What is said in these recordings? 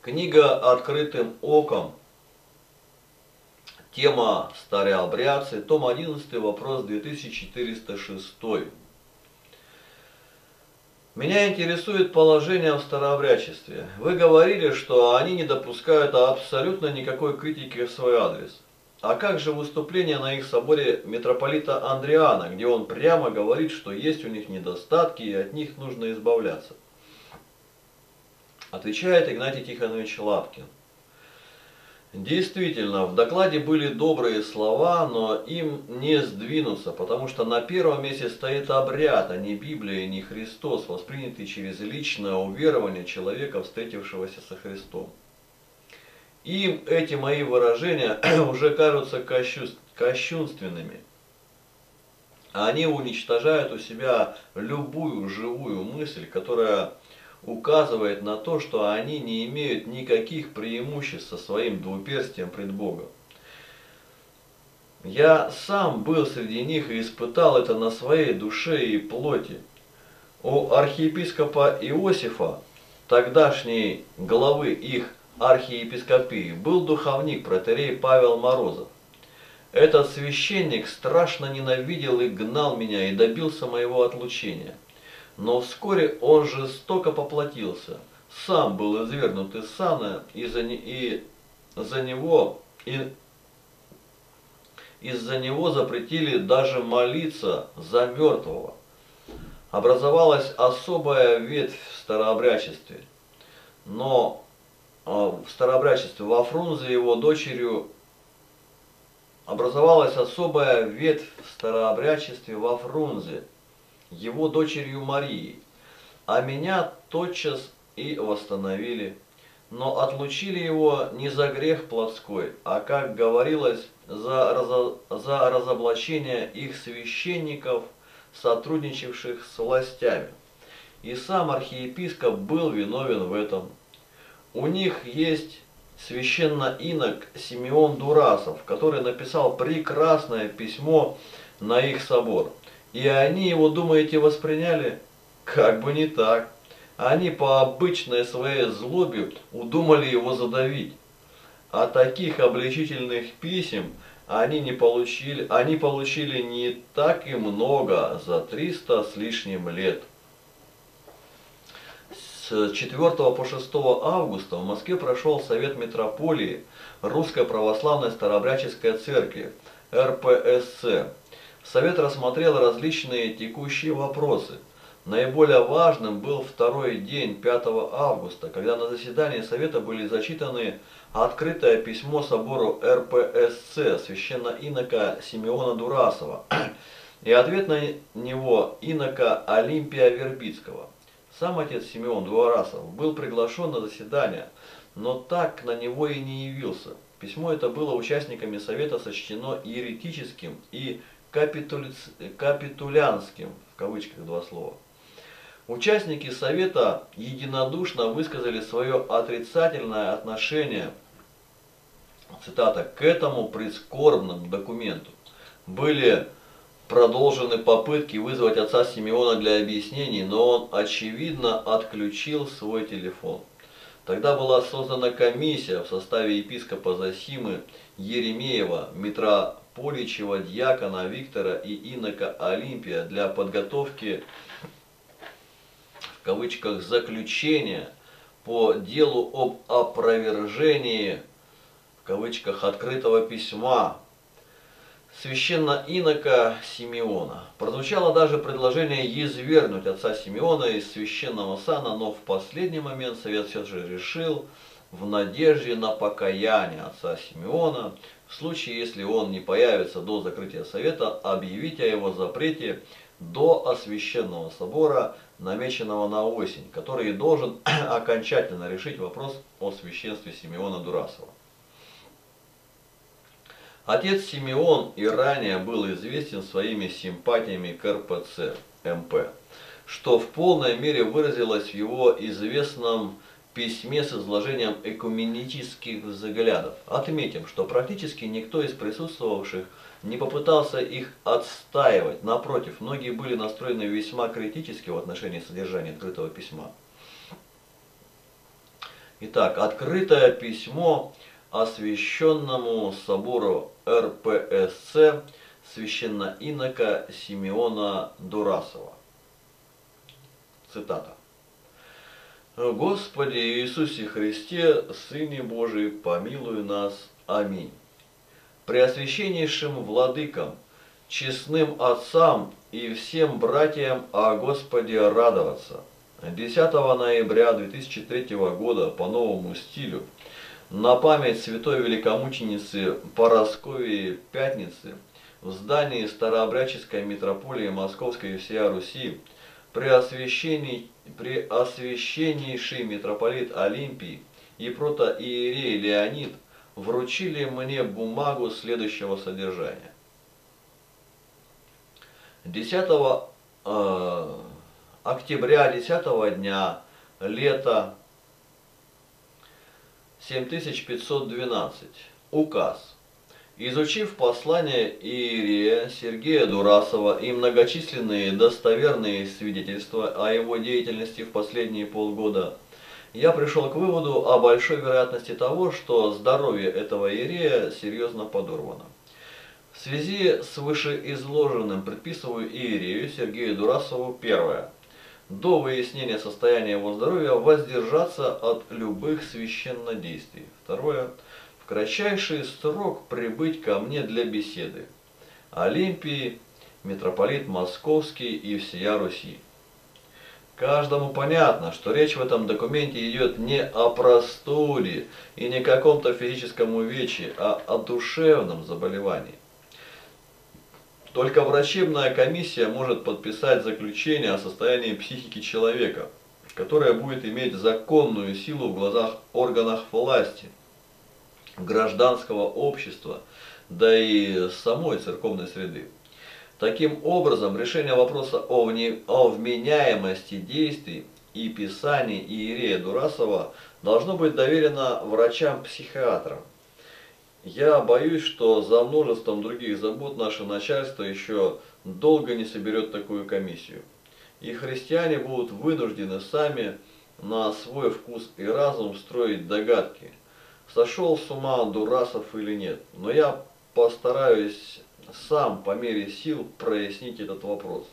Книга «Открытым оком». Тема «Старообрядцы». Том 11, вопрос 2406. Меня интересует положение в старообрядчестве. Вы говорили, что они не допускают абсолютно никакой критики в свой адрес. А как же выступление на их соборе митрополита Андриана, где он прямо говорит, что есть у них недостатки и от них нужно избавляться? Отвечает Игнатий Тихонович Лапкин. Действительно, в докладе были добрые слова, но им не сдвинуться, потому что на первом месте стоит обряд, а не Библия и не Христос, воспринятый через личное уверование человека, встретившегося со Христом. Им эти мои выражения уже кажутся кощунственными. Они уничтожают у себя любую живую мысль, которая указывает на то, что они не имеют никаких преимуществ со своим двуперстием пред Богом. Я сам был среди них и испытал это на своей душе и плоти. У архиепископа Иосифа, тогдашней главы их архиепископии, был духовник протоиерей Павел Морозов. Этот священник страшно ненавидел и гнал меня и добился моего отлучения. Но вскоре он жестоко поплатился, сам был извергнут из сана, из-за него запретили даже молиться за мертвого. Образовалась особая ветвь в старообрядчестве, но в старообрядчестве во Фрунзе его дочерью образовалась особая ветвь в старообрядчестве во Фрунзе, его дочерью Марией, а меня тотчас и восстановили, но отлучили его не за грех плотской, а, как говорилось, за разоблачение их священников, сотрудничавших с властями. И сам архиепископ был виновен в этом. У них есть священноинок Симеон Дурасов, который написал прекрасное письмо на их собор. И они его, думаете, восприняли? Как бы не так. Они по обычной своей злобе удумали его задавить. А таких обличительных писем они получили не так и много за 300 с лишним лет. С 4 по 6 августа в Москве прошел Совет Митрополии Русской Православной Старообрядческой Церкви, РПСЦ. Совет рассмотрел различные текущие вопросы. Наиболее важным был второй день, 5 августа, когда на заседании Совета были зачитаны открытое письмо собору РПСЦ священноинока Симеона Дурасова и ответ на него инока Олимпия Вербицкого. Сам отец Симеон Дурасов был приглашен на заседание, но так на него и не явился. Письмо это было участниками Совета сочтено еретическим и капитулянским, в кавычках два слова. Участники Совета единодушно высказали свое отрицательное отношение, цитата, к этому прискорбному документу. Были продолжены попытки вызвать отца Симеона для объяснений, но он очевидно отключил свой телефон. Тогда была создана комиссия в составе епископа Зосимы Еремеева, митрополичьего дьякона Виктора и инока Олимпия для подготовки, в кавычках, заключения по делу об опровержении, в кавычках, открытого письма священноинока Симеона. Прозвучало даже предложение извергнуть отца Симеона из священного сана, но в последний момент Совет все же решил, в надежде на покаяние отца Симеона, в случае, если он не появится до закрытия Совета, объявить о его запрете до Освященного собора, намеченного на осень, который должен окончательно решить вопрос о священстве Симеона Дурасова. Отец Симеон и ранее был известен своими симпатиями к РПЦ МП, что в полной мере выразилось в его известном письме с изложением экуменических взглядов. Отметим, что практически никто из присутствовавших не попытался их отстаивать. Напротив, многие были настроены весьма критически в отношении содержания открытого письма. Итак, открытое письмо освященному собору РПСЦ священноинока Симеона Дурасова. Цитата. «Господи Иисусе Христе, Сыне Божий, помилуй нас. Аминь. Преосвященнейшим владыкам, честным отцам и всем братьям о Господе радоваться. 10 ноября 2003 года по новому стилю на память святой великомученицы Парасковии Пятницы в здании Старообрядческой митрополии Московской и всея Руси Преосвященнейший митрополит Олимпий и протоиерей Леонид вручили мне бумагу следующего содержания. 10 октября 10 дня лета 7512. Указ. Изучив послание иерея Сергея Дурасова и многочисленные достоверные свидетельства о его деятельности в последние полгода, я пришел к выводу о большой вероятности того, что здоровье этого иерея серьезно подорвано. В связи с вышеизложенным предписываю иерею Сергею Дурасову первое. До выяснения состояния его здоровья воздержаться от любых священнодействий. Второе. В кратчайший срок прибыть ко мне для беседы. Олимпий, митрополит Московский и всея Руси. Каждому понятно, что речь в этом документе идет не о простуде и не каком-то физическом увечье, а о душевном заболевании. Только врачебная комиссия может подписать заключение о состоянии психики человека, которое будет иметь законную силу в глазах органов власти, гражданского общества, да и самой церковной среды. Таким образом, решение вопроса о вменяемости действий и писаний иерея Дурасова должно быть доверено врачам-психиатрам. Я боюсь, что за множеством других забот наше начальство еще долго не соберет такую комиссию. И христиане будут вынуждены сами на свой вкус и разум строить догадки, сошел с ума Дурасов или нет. Но я постараюсь сам по мере сил прояснить этот вопрос.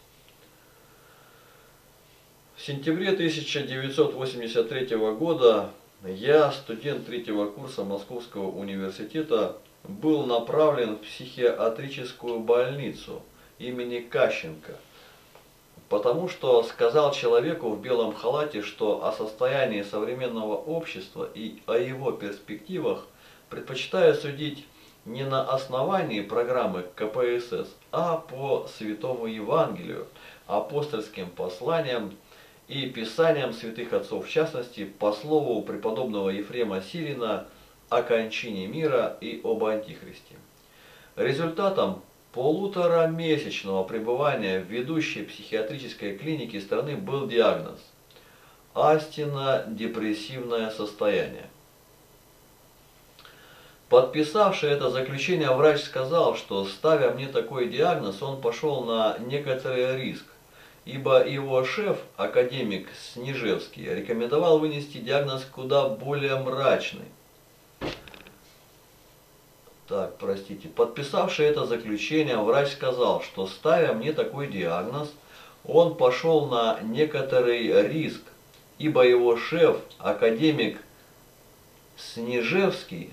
В сентябре 1983 года я, студент третьего курса Московского университета, был направлен в психиатрическую больницу имени Кащенко, потому что сказал человеку в белом халате, что о состоянии современного общества и о его перспективах предпочитаю судить не на основании программы КПСС, а по Святому Евангелию, апостольским посланиям и писаниям святых отцов, в частности, по слову преподобного Ефрема Сирина о кончине мира и об Антихристе. Результатом полуторамесячного пребывания в ведущей психиатрической клинике страны был диагноз – астенно-депрессивное состояние. Подписавший это заключение врач сказал, что, ставя мне такой диагноз, он пошел на некоторый риск, ибо его шеф, академик Снежевский, рекомендовал вынести диагноз куда более мрачный. Подписавший это заключение врач сказал, что, ставя мне такой диагноз, он пошел на некоторый риск, иво его шеф, академик Снежевский,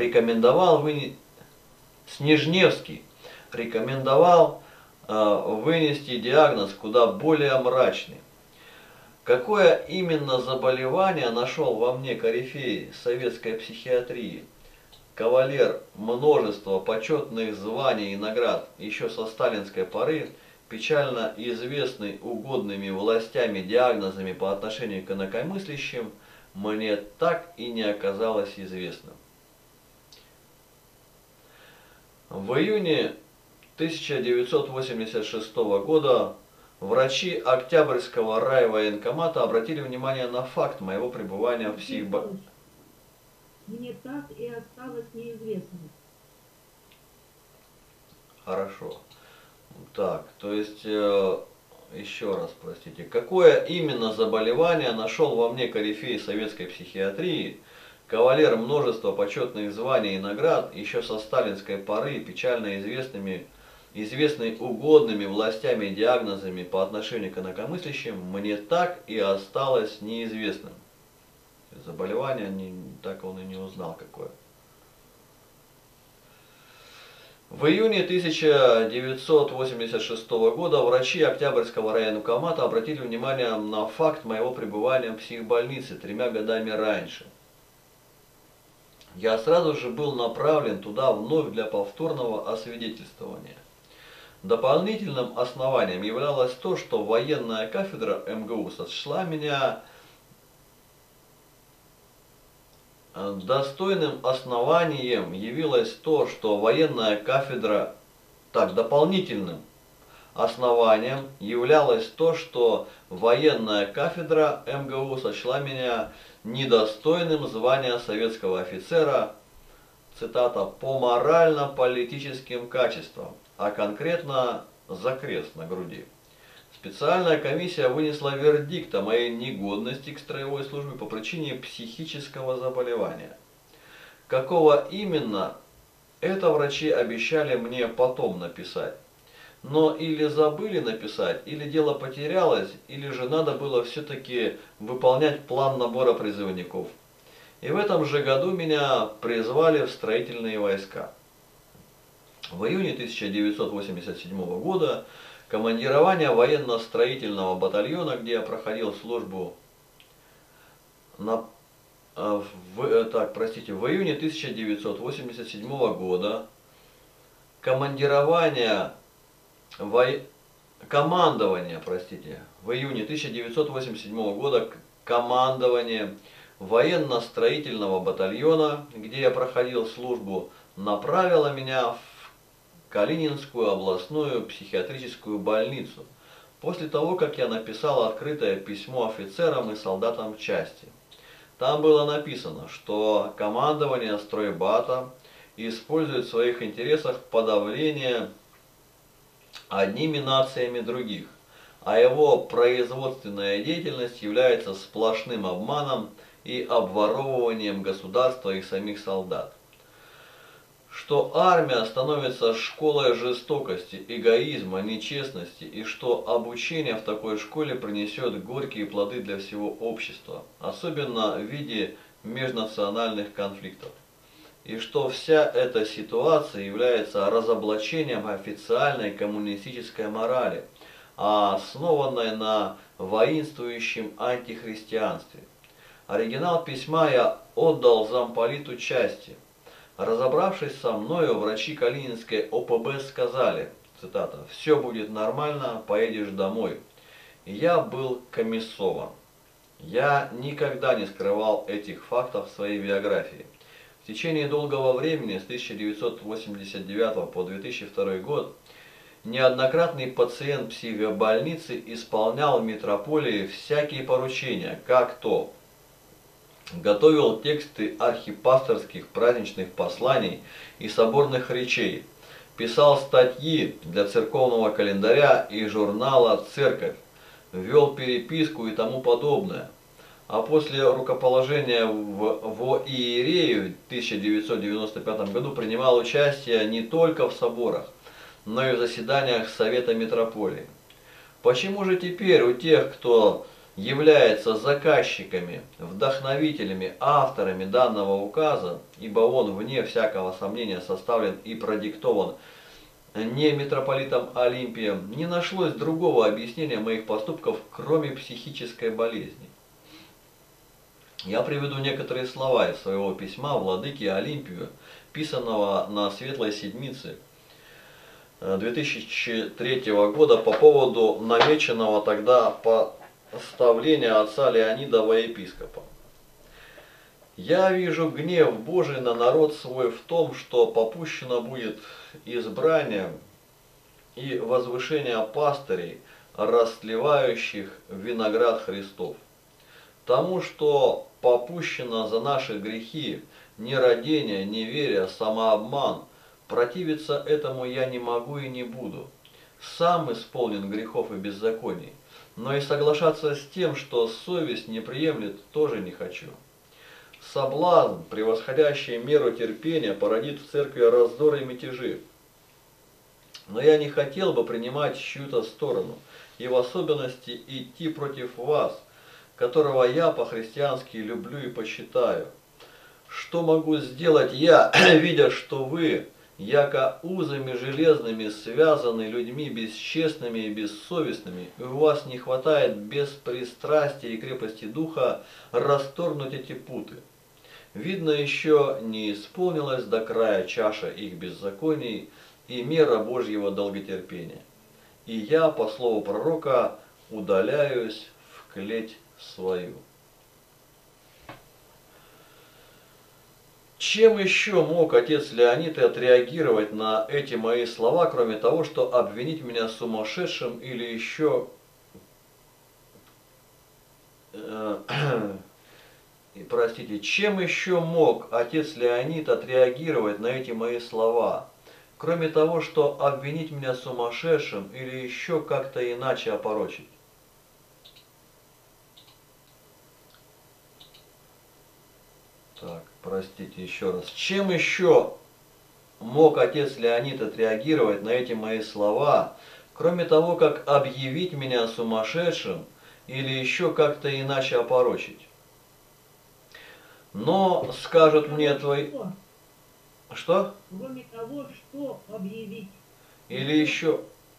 Снежневский рекомендовал вынести диагноз куда более мрачный. Какое именно заболевание нашел во мне корифей советской психиатрии, кавалер множества почетных званий и наград еще со сталинской поры, печально известный угодными властями диагнозами по отношению к инакомыслящим, мне так и не оказалось известным. В июне 1986 года врачи Октябрьского райвоенкомата обратили внимание на факт моего пребывания в психбольнице. Мне так и осталось неизвестным. Хорошо. Так, то есть еще раз, простите, какое именно заболевание нашел во мне корифей советской психиатрии, кавалер множества почетных званий и наград, еще со сталинской поры, печально известный угодными властями диагнозами по отношению к инакомыслящим, мне так и осталось неизвестным. Заболевание так он и не узнал какое. В июне 1986 года врачи Октябрьского районкомата обратили внимание на факт моего пребывания в психбольнице 3 годами раньше. Я сразу же был направлен туда вновь для повторного освидетельствования. Дополнительным основанием являлось то, что военная кафедра МГУ сочла меня достойным основанием явилось то, что военная кафедра, дополнительным основанием являлось то, что военная кафедра МГУ сочла меня недостойным звания советского офицера, цитата, по морально-политическим качествам, а конкретно за крест на груди. Специальная комиссия вынесла вердикт о моей негодности к строевой службе по причине психического заболевания. Какого именно, это врачи обещали мне потом написать. Но или забыли написать, или дело потерялось, или же надо было все-таки выполнять план набора призывников. И в этом же году меня призвали в строительные войска. В июне 1987 года командирование военно-строительного батальона, где я проходил службу, в июне 1987 года в июне 1987 года командование военно-строительного батальона, где я проходил службу, направило меня в Калининскую областную психиатрическую больницу, после того, как я написал открытое письмо офицерам и солдатам части. Там было написано, что командование стройбата использует в своих интересах подавление одними нациями других, а его производственная деятельность является сплошным обманом и обворовыванием государства и самих солдат. Что армия становится школой жестокости, эгоизма, нечестности, и что обучение в такой школе принесет горькие плоды для всего общества, особенно в виде межнациональных конфликтов. И что вся эта ситуация является разоблачением официальной коммунистической морали, основанной на воинствующем антихристианстве. Оригинал письма я отдал замполиту части. Разобравшись со мною, врачи Калининской ОПБ сказали, цитата, «Все будет нормально, поедешь домой». И я был комиссован. Я никогда не скрывал этих фактов в своей биографии. В течение долгого времени, с 1989 по 2002 год, неоднократный пациент психбольницы исполнял в метрополии всякие поручения, как то готовил тексты архипасторских праздничных посланий и соборных речей, писал статьи для церковного календаря и журнала «Церковь», вел переписку и тому подобное. А после рукоположения во иерею в 1995 году принимал участие не только в соборах, но и в заседаниях Совета Митрополии. Почему же теперь у тех, кто является заказчиками, вдохновителями, авторами данного указа, ибо он, вне всякого сомнения, составлен и продиктован не митрополитом Олимпием, не нашлось другого объяснения моих поступков, кроме психической болезни? Я приведу некоторые слова из своего письма владыке Олимпию, писанного на Светлой Седмице 2003 года по поводу намеченного тогда поставления отца Леонида во епископа. «Я вижу гнев Божий на народ свой в том, что попущено будет избрание и возвышение пастырей, растлевающих виноград Христов. Тому, что попущено за наши грехи, нерадение, неверие, самообман, противиться этому я не могу и не буду. сам исполнен грехов и беззаконий, но и соглашаться с тем, что совесть не приемлет, тоже не хочу. Соблазн, превосходящий меру терпения, породит в церкви раздоры и мятежи. Но я не хотел бы принимать чью-то сторону, и в особенности идти против вас, которого я по-христиански люблю и почитаю. Что могу сделать я, видя, что вы, яко узами железными, связаны людьми бесчестными и бессовестными, и у вас не хватает беспристрастия и крепости духа расторгнуть эти путы? Видно, еще не исполнилась до края чаша их беззаконий и мера Божьего долготерпения. И я, по слову пророка, удаляюсь в клеть свою. Чем еще мог отец Леонид отреагировать на эти мои слова, кроме того, что обвинить меня сумасшедшим или еще... Простите, чем еще мог отец Леонид отреагировать на эти мои слова, кроме того, что обвинить меня сумасшедшим или еще как-то иначе опорочить? Так, простите еще раз. Чем еще мог отец Леонид отреагировать на эти мои слова, кроме того, как объявить меня сумасшедшим или еще как-то иначе опорочить? Но скажут мне твои... Что? Кроме того, что объявить. Или еще...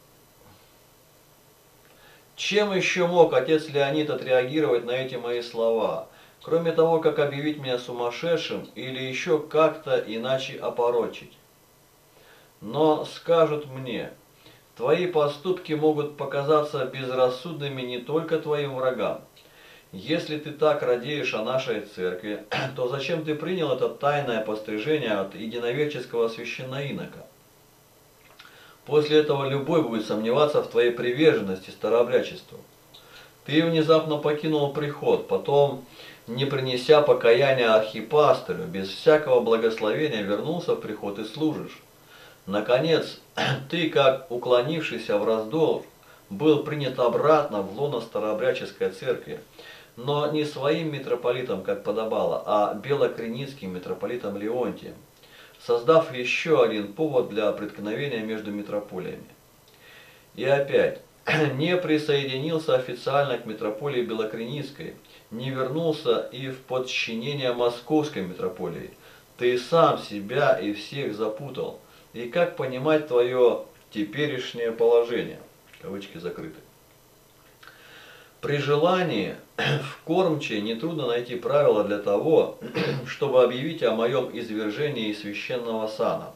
Чем еще мог отец Леонид отреагировать на эти мои слова, кроме того, как объявить меня сумасшедшим или еще как-то иначе опорочить? Но скажут мне, твои поступки могут показаться безрассудными не только твоим врагам. Если ты так радеешь о нашей церкви, то зачем ты принял это тайное пострижение от единоверческого священноинока? После этого любой будет сомневаться в твоей приверженности старообрядчеству. Ты внезапно покинул приход, потом, не принеся покаяния архипастырю, без всякого благословения вернулся в приход и служишь. Наконец, ты, как уклонившийся в раздор, был принят обратно в лоно старообрядческой церкви, но не своим митрополитом, как подобало, а белокреницким митрополитом Леонтием, создав еще один повод для преткновения между митрополиями. И опять, не присоединился официально к митрополии Белокреницкой, не вернулся и в подчинение Московской митрополии. Ты сам себя и всех запутал. И как понимать твое теперешнее положение? Кавычки закрыты. При желании в кормче нетрудно найти правила для того, чтобы объявить о моем извержении из священного сана.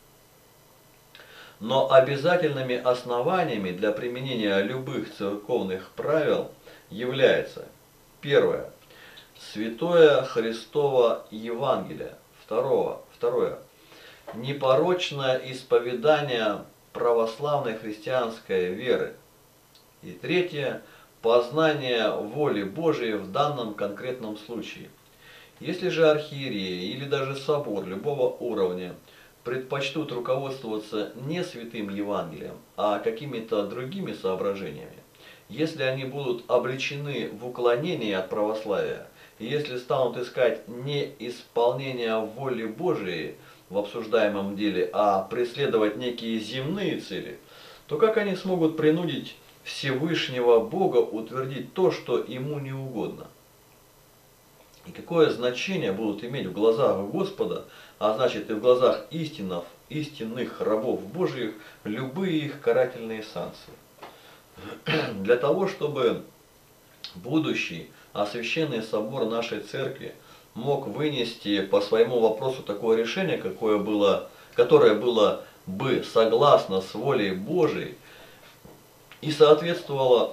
Но обязательными основаниями для применения любых церковных правил является: первое – Святое Христово Евангелие. Второе – непорочное исповедание православной христианской веры. И третье – познание воли Божией в данном конкретном случае. Если же архиереи или даже собор любого уровня предпочтут руководствоваться не святым Евангелием, а какими-то другими соображениями, если они будут обличены в уклонении от православия, и если станут искать не исполнение воли Божией в обсуждаемом деле, а преследовать некие земные цели, то как они смогут принудить Всевышнего Бога утвердить то, что ему не угодно? И какое значение будут иметь в глазах Господа, а значит и в глазах истинных рабов Божьих, любые их карательные санкции? Для того, чтобы будущий Священный собор нашей церкви мог вынести по своему вопросу такое решение, которое было бы согласно с волей Божией, и соответствовало,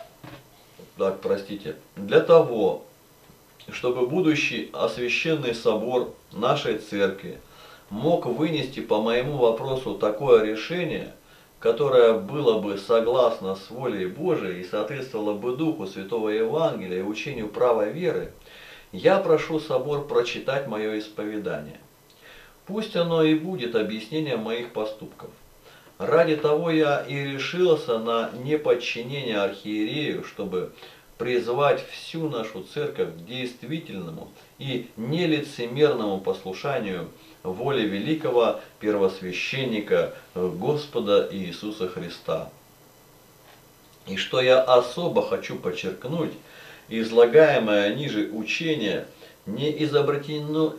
для того, чтобы будущий Священный собор нашей церкви мог вынести по моему вопросу такое решение, которое было бы согласно с волей Божией и соответствовало бы Духу Святого Евангелия и учению правой веры, я прошу собор прочитать мое исповедание. Пусть оно и будет объяснением моих поступков. Ради того я и решился на неподчинение архиерею, чтобы призвать всю нашу церковь к действительному и нелицемерному послушанию воле великого первосвященника Господа Иисуса Христа. И что я особо хочу подчеркнуть, излагаемое ниже учение не изобретено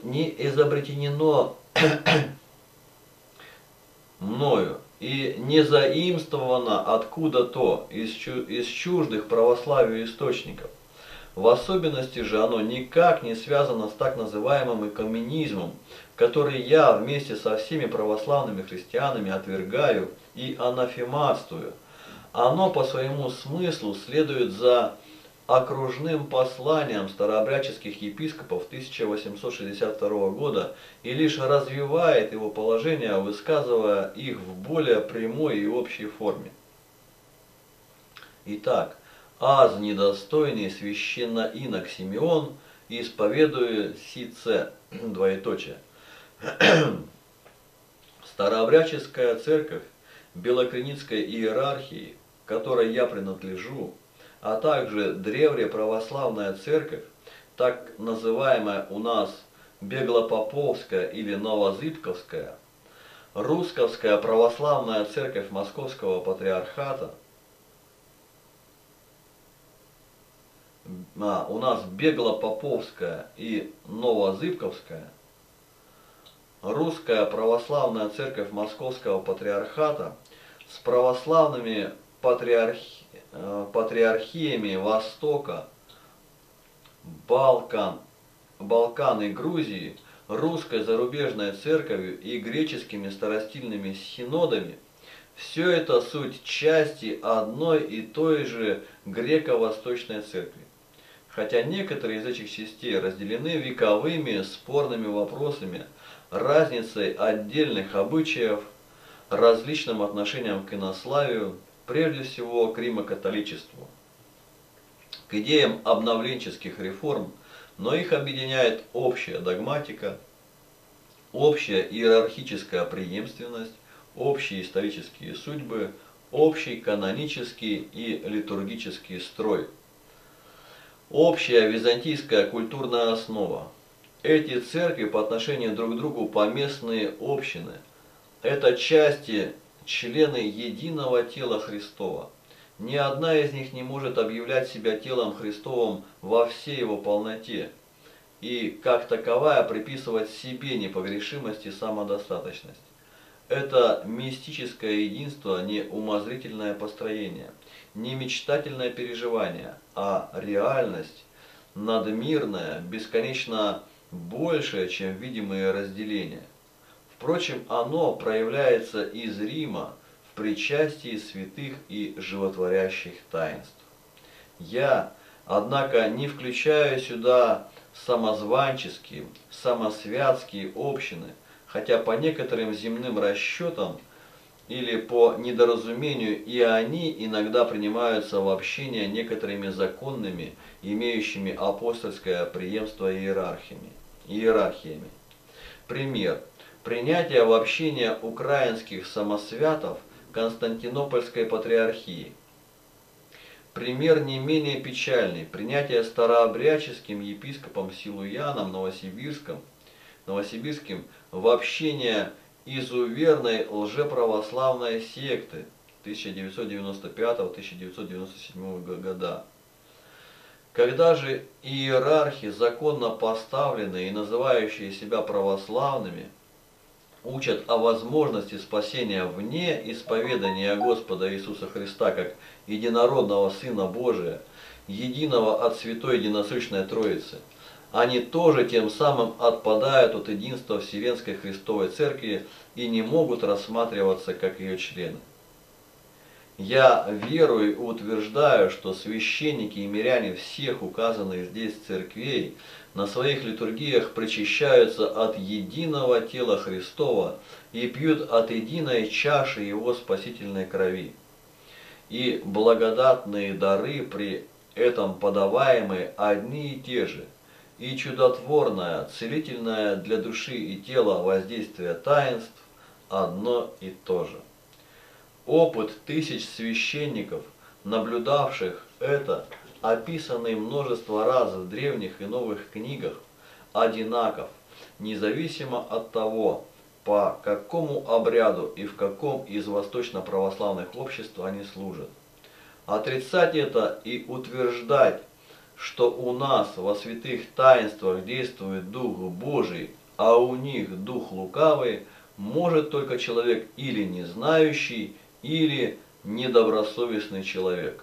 мною и не заимствовано откуда-то из чуждых православию источников. В особенности же оно никак не связано с так называемым экуменизмом, который я вместе со всеми православными христианами отвергаю и анафематствую. Оно по своему смыслу следует за окружным посланием старообрядческих епископов 1862 года и лишь развивает его положение, высказывая их в более прямой и общей форме. Итак, аз недостойный священноинок Симеон, исповедуя сице, двоеточие. Старообрядческая церковь Белокреницкой иерархии, к которой я принадлежу, а также древняя православная церковь, так называемая у нас Беглопоповская или Новозыбковская, Русковская православная церковь Московского патриархата, у нас Беглопоповская и Новозыбковская, Русская православная церковь Московского патриархата с православными патриархиями Востока, Балкан и Грузии, русской зарубежной церковью и греческими старостильными синодами, все это суть части одной и той же греко-восточной церкви. Хотя некоторые из этих частей разделены вековыми спорными вопросами, разницей отдельных обычаев, различным отношением к инославию, прежде всего к римокатоличеству, к идеям обновленческих реформ, но их объединяет общая догматика, общая иерархическая преемственность, общие исторические судьбы, общий канонический и литургический строй, общая византийская культурная основа. Эти церкви по отношению друг к другу поместные общины. Это части, члены единого тела Христова. Ни одна из них не может объявлять себя телом Христовым во всей его полноте и, как таковая, приписывать себе непогрешимость и самодостаточность. Это мистическое единство не умозрительное построение, не мечтательное переживание, а реальность, надмирная, бесконечно большая, чем видимые разделения. Впрочем, оно проявляется из Рима в причастии святых и животворящих таинств. Я, однако, не включаю сюда самозванческие, самосвятские общины, хотя по некоторым земным расчетам или по недоразумению и они иногда принимаются в общение некоторыми законными, имеющими апостольское преемство иерархиями. Пример. Принятие в общение украинских самосвятов Константинопольской патриархии. Пример не менее печальный. Принятие старообрядческим епископом Силуяном Новосибирским в общение изуверной лжеправославной секты 1995-1997 года. Когда же иерархи, законно поставленные и называющие себя православными, учат о возможности спасения вне исповедания Господа Иисуса Христа как единородного Сына Божия, единого от Святой Единосущной Троицы, они тоже тем самым отпадают от единства Вселенской Христовой Церкви и не могут рассматриваться как ее члены. Я верую и утверждаю, что священники и миряне всех указанных здесь церквей на своих литургиях причащаются от единого тела Христова и пьют от единой чаши Его спасительной крови. И благодатные дары при этом подаваемые одни и те же, и чудотворное, целительное для души и тела воздействие таинств одно и то же. Опыт тысяч священников, наблюдавших это, описанный множество раз в древних и новых книгах, одинаков, независимо от того, по какому обряду и в каком из восточно-православных обществ они служат. Отрицать это и утверждать, что у нас во святых таинствах действует Дух Божий, а у них Дух лукавый, может только человек или не знающий, или недобросовестный человек.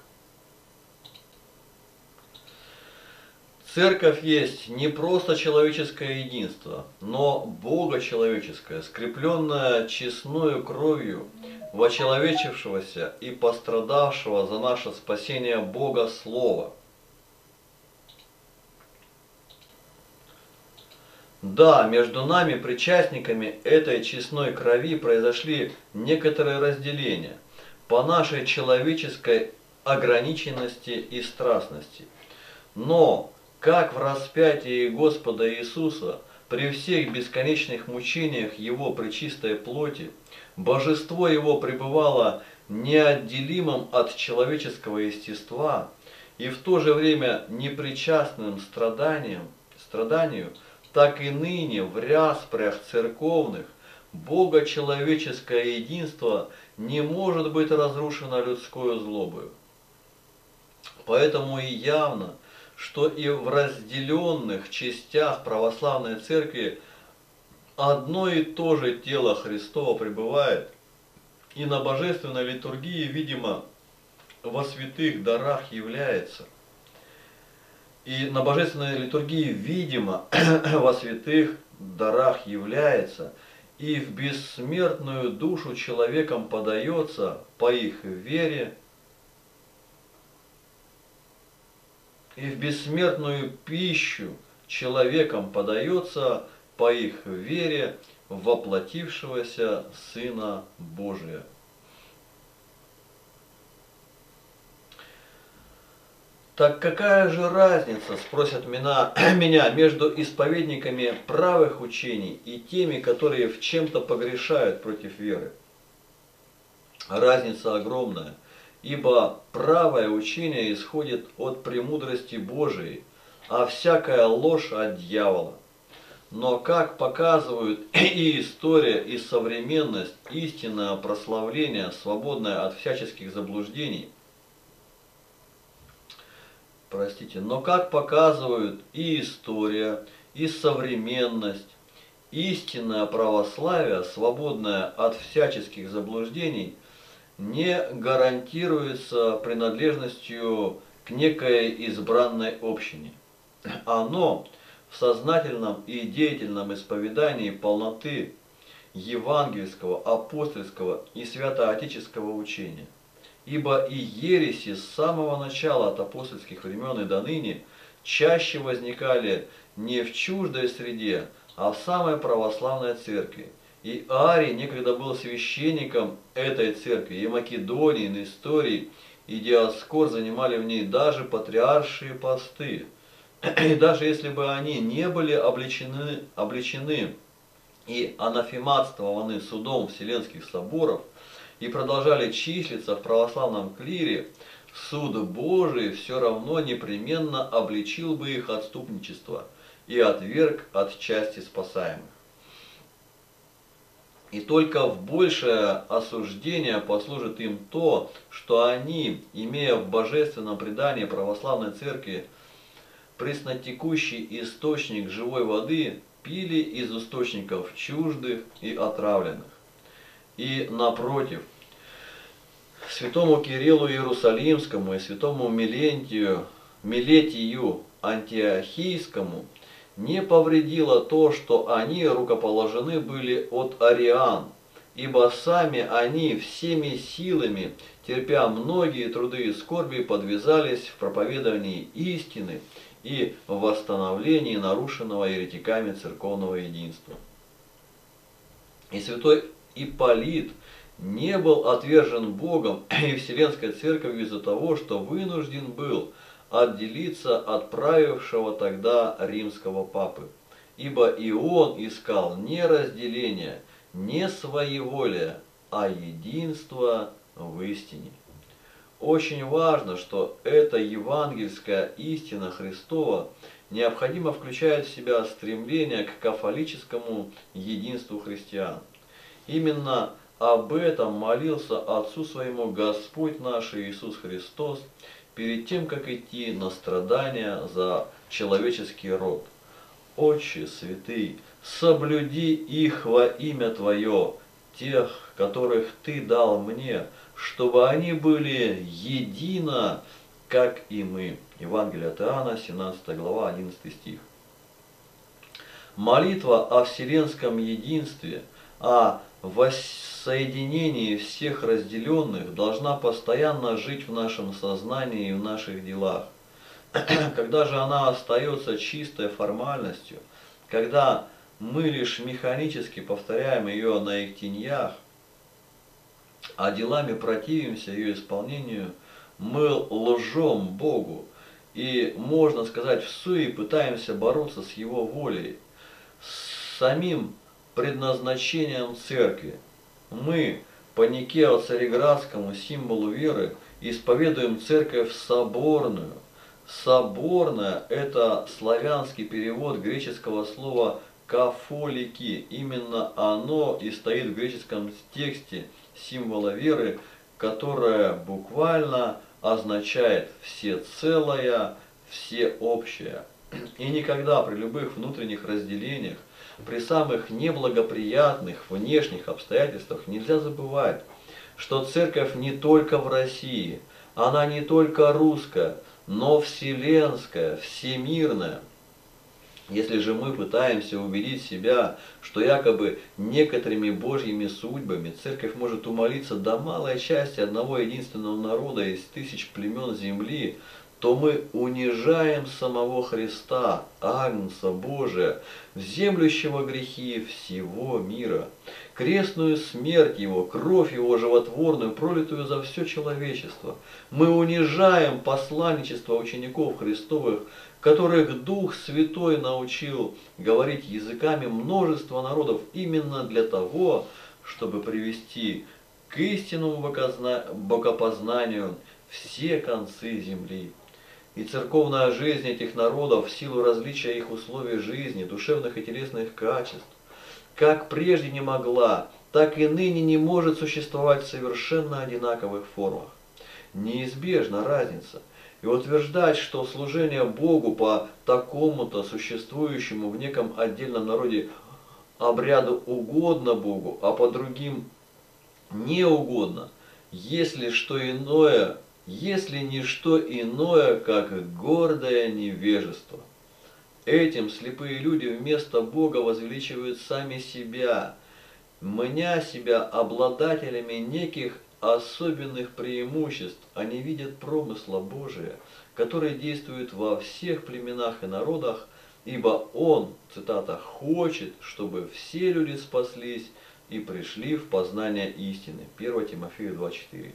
Церковь есть не просто человеческое единство, но богочеловеческое, скрепленное честною кровью вочеловечившегося и пострадавшего за наше спасение Бога Слова. Да, между нами, причастниками этой честной крови, произошли некоторые разделения по нашей человеческой ограниченности и страстности. Но, как в распятии Господа Иисуса, при всех бесконечных мучениях Его пречистой плоти, Божество Его пребывало неотделимым от человеческого естества и в то же время непричастным страданию, так и ныне в распрях церковных богочеловеческое единство не может быть разрушено людскою злобою. Поэтому и явно, что и в разделенных частях православной церкви одно и то же тело Христово пребывает, и на божественной литургии, видимо, во святых дарах является. И на божественной литургии, видимо, во святых дарах является, и в бессмертную душу человеком подается по их вере, и в бессмертную пищу человеком подается по их вере в воплотившегося Сына Божия. Так какая же разница, спросят меня, между исповедниками правых учений и теми, которые в чем-то погрешают против веры? Разница огромная, ибо правое учение исходит от премудрости Божией, а всякая ложь от дьявола. Но, как показывают и история, и современность, истинное прославление, свободное от всяческих заблуждений, но как показывают и история, и современность, истинное православие, свободное от всяческих заблуждений, не гарантируется принадлежностью к некой избранной общине. Оно в сознательном и деятельном исповедании полноты евангельского, апостольского и святоотеческого учения. Ибо и ереси с самого начала от апостольских времен и до ныне чаще возникали не в чуждой среде, а в самой православной церкви. И Арий некогда был священником этой церкви, и Македонии, Несторий, и Диоскор занимали в ней даже патриаршие посты. И даже если бы они не были обличены и анафематствованы судом Вселенских соборов, и продолжали числиться в православном клире, суд Божий все равно непременно обличил бы их отступничество и отверг от части спасаемых. И только в большее осуждение послужит им то, что они, имея в божественном предании православной церкви преснотекущий источник живой воды, пили из источников чуждых и отравленных. И напротив, святому Кириллу Иерусалимскому и святому Милетию Антиохийскому не повредило то, что они рукоположены были от ариан, ибо сами они всеми силами, терпя многие труды и скорби, подвязались в проповедовании истины и в восстановлении нарушенного еретиками церковного единства. И святой Ипполит не был отвержен Богом и Вселенской Церковью из-за того, что вынужден был отделиться от правившего тогда римского папы. Ибо и он искал не разделения, не своеволия, а единства в истине. Очень важно, что эта евангельская истина Христова необходимо включает в себя стремление к кафолическому единству христиан. Именно об этом молился Отцу Своему Господь наш Иисус Христос перед тем, как идти на страдания за человеческий род. Отче святый, соблюди их во имя Твое, тех, которых Ты дал мне, чтобы они были едино, как и мы. Евангелие от Иоанна, 17 глава, 11 стих. Молитва о вселенском единстве, о воссоединении всех разделенных должна постоянно жить в нашем сознании и в наших делах. Когда же она остается чистой формальностью, когда мы лишь механически повторяем ее на ихтиньях, а делами противимся ее исполнению, мы лжем Богу и, можно сказать, в суе пытаемся бороться с Его волей, с самим предназначением Церкви. Мы по Никео-Цареградскому символу веры исповедуем Церковь соборную. Соборная – это славянский перевод греческого слова «кафолики». Именно оно и стоит в греческом тексте символа веры, которое буквально означает «всецелое», «всеобщее». И никогда при любых внутренних разделениях, при самых неблагоприятных внешних обстоятельствах нельзя забывать, что Церковь не только в России, она не только русская, но вселенская, всемирная. Если же мы пытаемся убедить себя, что якобы некоторыми божьими судьбами Церковь может умолиться до малой части одного единственного народа из тысяч племен земли, то мы унижаем самого Христа, Агнца Божия, вземлющего грехи всего мира, крестную смерть Его, кровь Его животворную, пролитую за все человечество. Мы унижаем посланничество учеников Христовых, которых Дух Святой научил говорить языками множества народов именно для того, чтобы привести к истинному богопознанию все концы земли. И церковная жизнь этих народов в силу различия их условий жизни, душевных и телесных качеств, как прежде не могла, так и ныне не может существовать в совершенно одинаковых формах. Неизбежна разница. И утверждать, что служение Богу по такому-то существующему в неком отдельном народе обряду угодно Богу, а по другим не угодно, если не что иное, как гордое невежество. Этим слепые люди вместо Бога возвеличивают сами себя, мня себя обладателями неких особенных преимуществ. Они видят промысла Божия, который действует во всех племенах и народах, ибо Он, цитата, «хочет, чтобы все люди спаслись и пришли в познание истины». 1 Тимофею 2,4.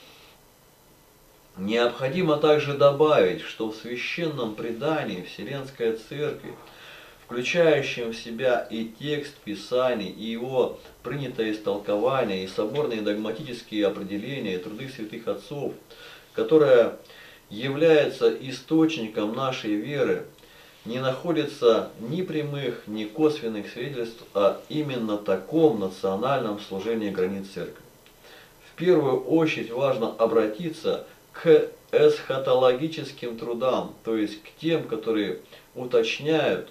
Необходимо также добавить, что в священном предании Вселенской Церкви, включающем в себя и текст Писаний, и его принятое истолкование, и соборные догматические определения, и труды святых отцов, которое является источником нашей веры, не находится ни прямых, ни косвенных свидетельств о именно таком национальном служении границ Церкви. В первую очередь важно обратиться к эсхатологическим трудам, то есть к тем, которые уточняют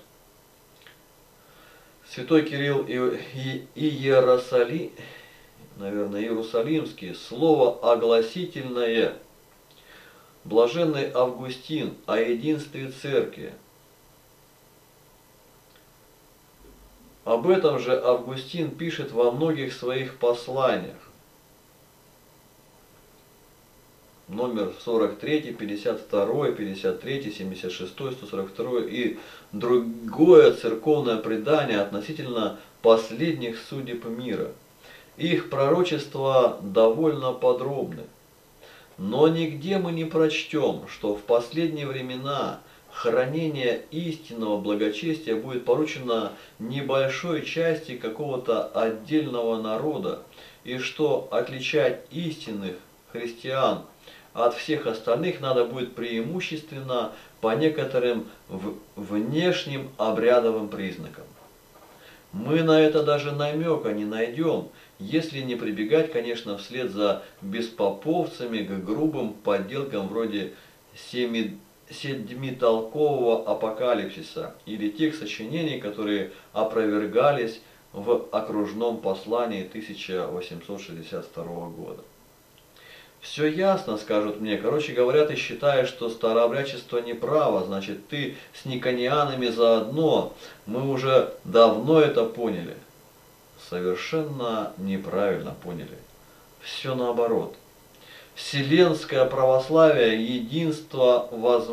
святой Кирилл и Иерусалимский, слово огласительное, блаженный Августин о единстве Церкви. Об этом же Августин пишет во многих своих посланиях. Номер 43, 52, 53, 76, 142 и другое церковное предание относительно последних судеб мира. Их пророчества довольно подробны. Но нигде мы не прочтем, что в последние времена хранение истинного благочестия будет поручено небольшой части какого-то отдельного народа, и что отличать истинных христиан от всех остальных надо будет преимущественно по некоторым внешним обрядовым признакам. Мы на это даже намека не найдем, если не прибегать, конечно, вслед за беспоповцами к грубым подделкам вроде седьмитолкового апокалипсиса или тех сочинений, которые опровергались в окружном послании 1862 года. Все ясно, скажут мне. Короче говоря, ты считаешь, что старообрядчество неправо, значит, ты с никонианами заодно. Мы уже давно это поняли. Совершенно неправильно поняли. Все наоборот. Вселенское православное единство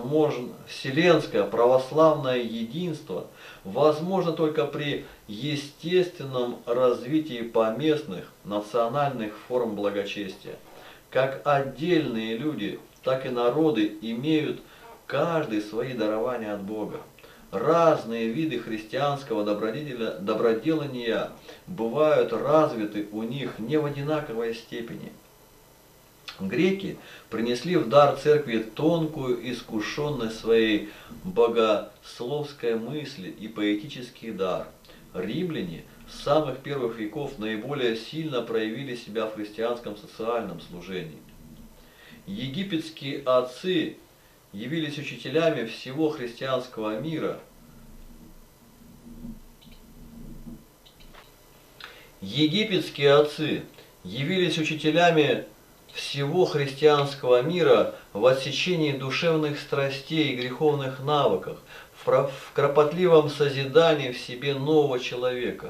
возможно только при естественном развитии поместных национальных форм благочестия. Как отдельные люди, так и народы имеют каждый свои дарования от Бога. Разные виды христианского доброделания бывают развиты у них не в одинаковой степени. Греки принесли в дар церкви тонкую искушенность своей богословской мысли и поэтический дар. Римляне с самых первых веков наиболее сильно проявили себя в христианском социальном служении. Египетские отцы явились учителями всего христианского мира. Египетские отцы явились учителями всего христианского мира в отсечении душевных страстей и греховных навыках, в кропотливом созидании в себе нового человека.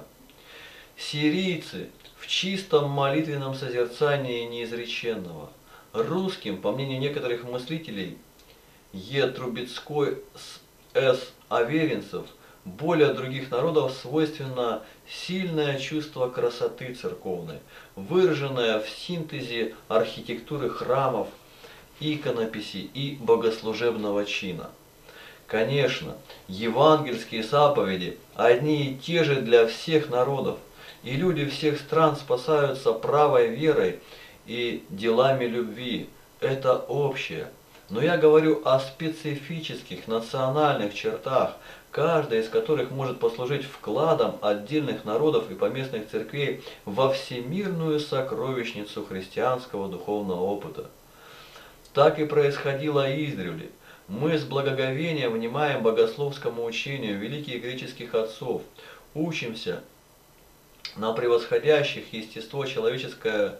Сирийцы в чистом молитвенном созерцании неизреченного. Русским, по мнению некоторых мыслителей, Е. Трубецкой, С. Аверинцев, более других народов свойственно сильное чувство красоты церковной, выраженное в синтезе архитектуры храмов, иконописи и богослужебного чина. Конечно, евангельские заповеди одни и те же для всех народов, и люди всех стран спасаются правой верой и делами любви. Это общее. Но я говорю о специфических национальных чертах, каждая из которых может послужить вкладом отдельных народов и поместных церквей во всемирную сокровищницу христианского духовного опыта. Так и происходило издревле. Мы с благоговением внимаем богословскому учению великих греческих отцов, учимся на превосходящих естество человеческое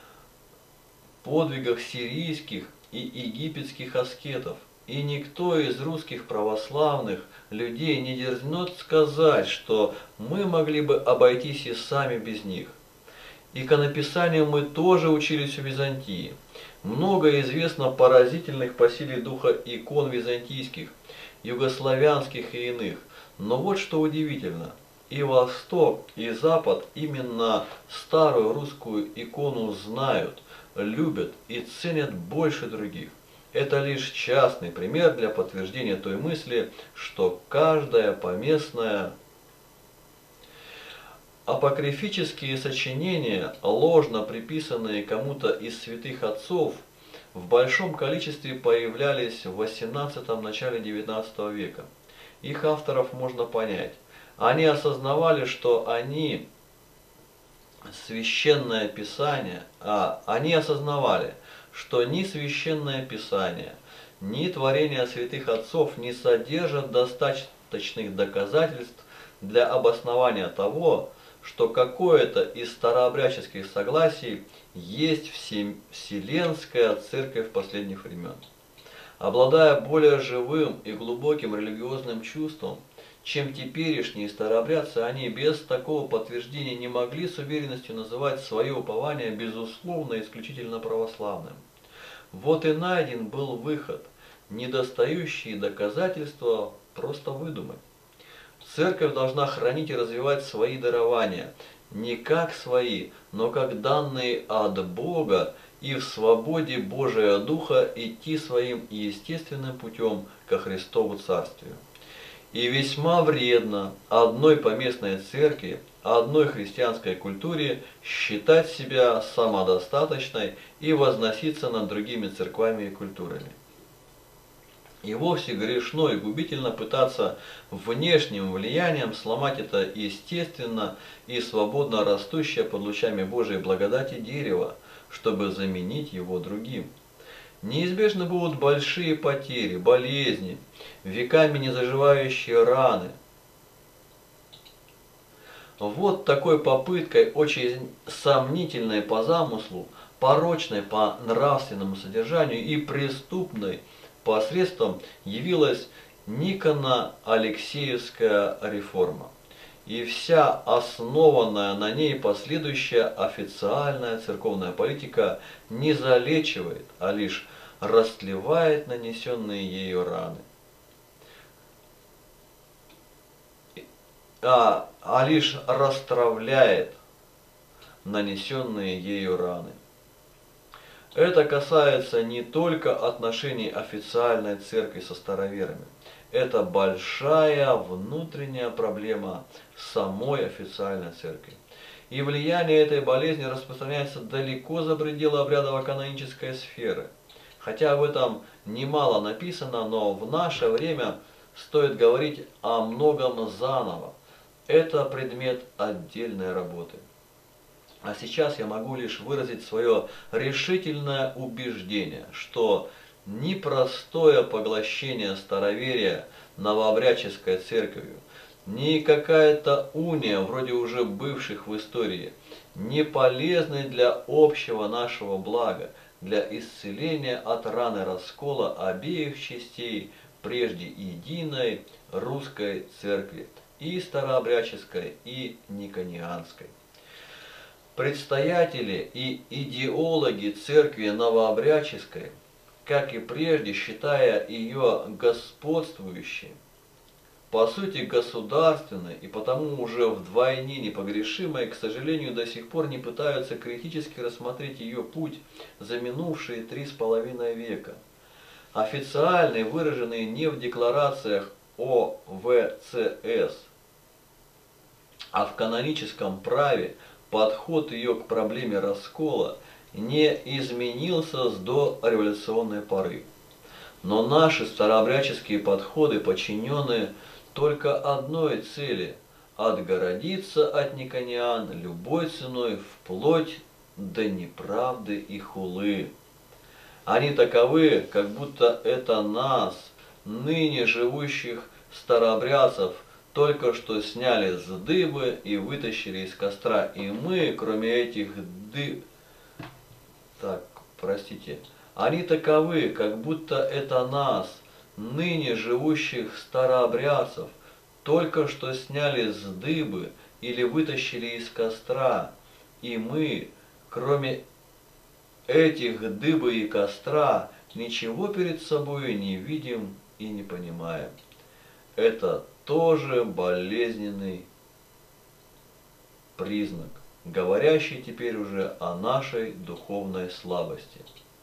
подвигах сирийских и египетских аскетов. И никто из русских православных людей не дерзнет сказать, что мы могли бы обойтись и сами без них. Иконописанию мы тоже учились у Византии. Много известно поразительных по силе духа икон византийских, югославянских и иных. Но вот что удивительно. И Восток, и Запад именно старую русскую икону знают, любят и ценят больше других. Это лишь частный пример для подтверждения той мысли, что каждая поместная апокрифические сочинения, ложно приписанные кому-то из святых отцов, в большом количестве появлялись в XVIII – начале XIX века. Их авторов можно понять. Они осознавали, что они священное писание, они осознавали, что ни священное писание, ни творения святых отцов не содержат достаточных доказательств для обоснования того, что какое-то из старообрядческих согласий есть Вселенская Церковь последних времен. Обладая более живым и глубоким религиозным чувством, чем теперешние старообрядцы, они без такого подтверждения не могли с уверенностью называть свое упование безусловно исключительно православным. Вот и найден был выход, недостающие доказательства просто выдумать. Церковь должна хранить и развивать свои дарования, не как свои, но как данные от Бога, и в свободе Божия Духа идти своим естественным путем ко Христову Царствию. И весьма вредно одной поместной церкви, одной христианской культуре считать себя самодостаточной и возноситься над другими церквами и культурами. И вовсе грешно и губительно пытаться внешним влиянием сломать это естественно и свободно растущее под лучами Божией благодати дерево, чтобы заменить его другим. Неизбежны будут большие потери, болезни, веками не заживающие раны. Вот такой попыткой, очень сомнительной по замыслу, порочной по нравственному содержанию и преступной посредством явилась Никоно-Алексеевская реформа и вся основанная на ней последующая официальная церковная политика не залечивает, а лишь растлевает нанесенные ею раны. Лишь расстравляет нанесенные ею раны. Это касается не только отношений официальной церкви со староверами. Это большая внутренняя проблема самой официальной церкви. И влияние этой болезни распространяется далеко за пределы обрядово-канонической сферы. Хотя об этом немало написано, но в наше время стоит говорить о многом заново. Это предмет отдельной работы. А сейчас я могу лишь выразить свое решительное убеждение, что ни простое поглощение староверия новообрядческой церковью, ни какая-то уния, вроде уже бывших в истории, не полезны для общего нашего блага, для исцеления от раны раскола обеих частей прежде единой русской церкви, и старообрядческой, и никонианской. Предстоятели и идеологи церкви новообрядческой, как и прежде, считая ее господствующей, по сути государственной и потому уже вдвойне непогрешимой, к сожалению, до сих пор не пытаются критически рассмотреть ее путь за минувшие 3,5 века. Официальный, выраженный не в декларациях ОВЦС, а в каноническом праве, подход ее к проблеме раскола не изменился с дореволюционной поры. Но наши старообрядческие подходы подчинены только одной цели – отгородиться от никониан любой ценой вплоть до неправды и хулы. Они таковы, как будто это нас, ныне живущих старообрядцев, только что сняли с дыбы и вытащили из костра. И мы, кроме этих они таковы, как будто это нас, ныне живущих старообрядцев, только что сняли с дыбы или вытащили из костра. И мы, кроме этих дыбы и костра, ничего перед собой не видим и не понимаем. Это тоже болезненный признак, говорящий теперь уже о нашей духовной слабости.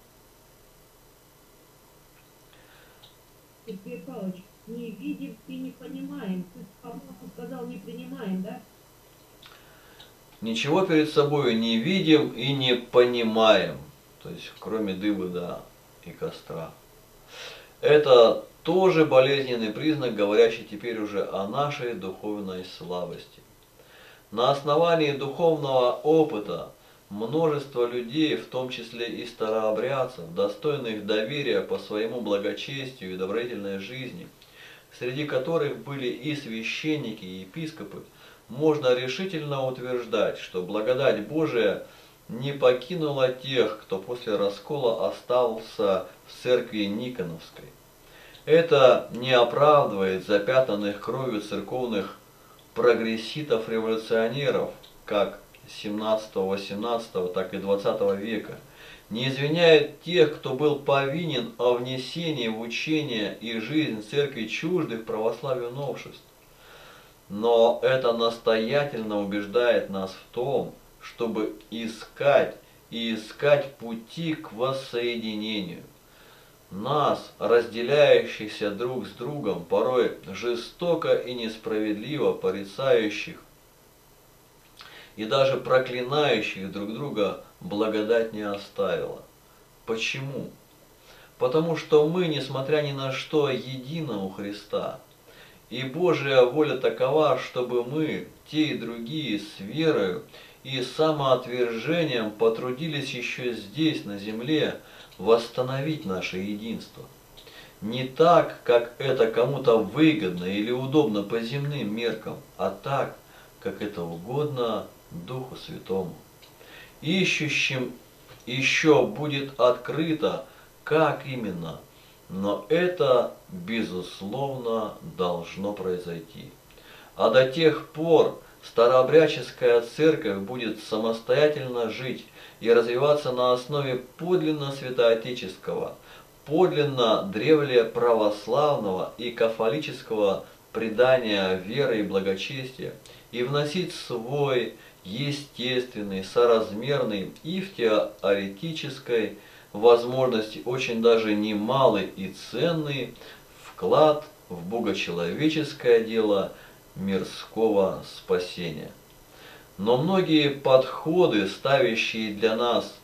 Сергей Павлович, не видим и не понимаем. Ты, по-моему, сказал, не принимаем, да? Ничего перед собой не видим и не понимаем. То есть, кроме дыбы, да, и костра. Это тоже болезненный признак, говорящий теперь уже о нашей духовной слабости. На основании духовного опыта множество людей, в том числе и старообрядцев, достойных доверия по своему благочестию и добродетельной жизни, среди которых были и священники, и епископы, можно решительно утверждать, что благодать Божия не покинула тех, кто после раскола остался в церкви Никоновской. Это не оправдывает запятнанных кровью церковных прогресситов-революционеров, как 17-18, так и 20 века, не извиняет тех, кто был повинен о внесении в учение и жизнь церкви чуждых православию новшеств. Но это настоятельно убеждает нас в том, чтобы искать пути к воссоединению. нас, разделяющихся друг с другом, порой жестоко и несправедливо порицающих и даже проклинающих друг друга, благодать не оставила. Почему? Потому что мы, несмотря ни на что, едины у Христа. И Божья воля такова, чтобы мы, те и другие, с верою и самоотвержением потрудились еще здесь, на земле, восстановить наше единство. Не так, как это кому-то выгодно или удобно по земным меркам, а так, как это угодно Духу Святому. Ищущим еще будет открыто, как именно, но это, безусловно, должно произойти. А до тех пор старообрядческая церковь будет самостоятельно жить и развиваться на основе подлинно святоотеческого, подлинно древлеправославного и кафолического предания веры и благочестия и вносить свой естественный, соразмерный и в теоретической возможности очень даже немалый и ценный вклад в богочеловеческое дело мирского спасения. Но многие подходы, ставящие для нас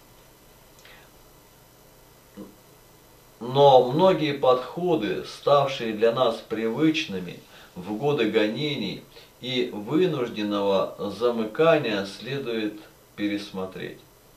ставшие для нас привычными в годы гонений и вынужденного замыкания, следует пересмотреть.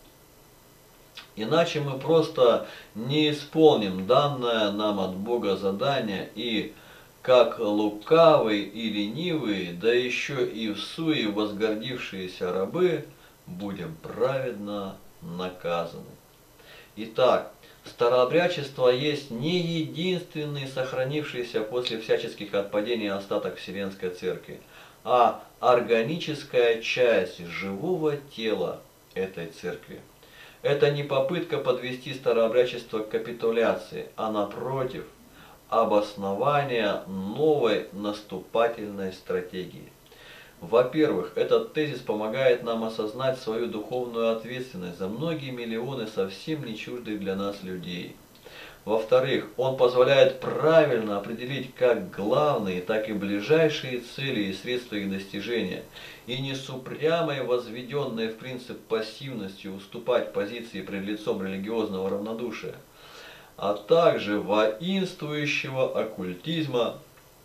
Иначе мы просто не исполним данное нам от Бога задание и, как лукавые и ленивые, да еще и в суе возгордившиеся рабы, будем праведно наказаны. Итак, старообрядчество есть не единственный сохранившийся после всяческих отпадений остаток Вселенской Церкви, а органическая часть живого тела этой Церкви. Это не попытка подвести старообрядчество к капитуляции, а напротив, обоснование новой наступательной стратегии. Во-первых, этот тезис помогает нам осознать свою духовную ответственность за многие миллионы совсем не чуждых для нас людей. Во-вторых, он позволяет правильно определить как главные, так и ближайшие цели и средства их достижения, и не с упрямой, возведенной в принцип пассивностью уступать позиции пред лицом религиозного равнодушия, а также воинствующего оккультизма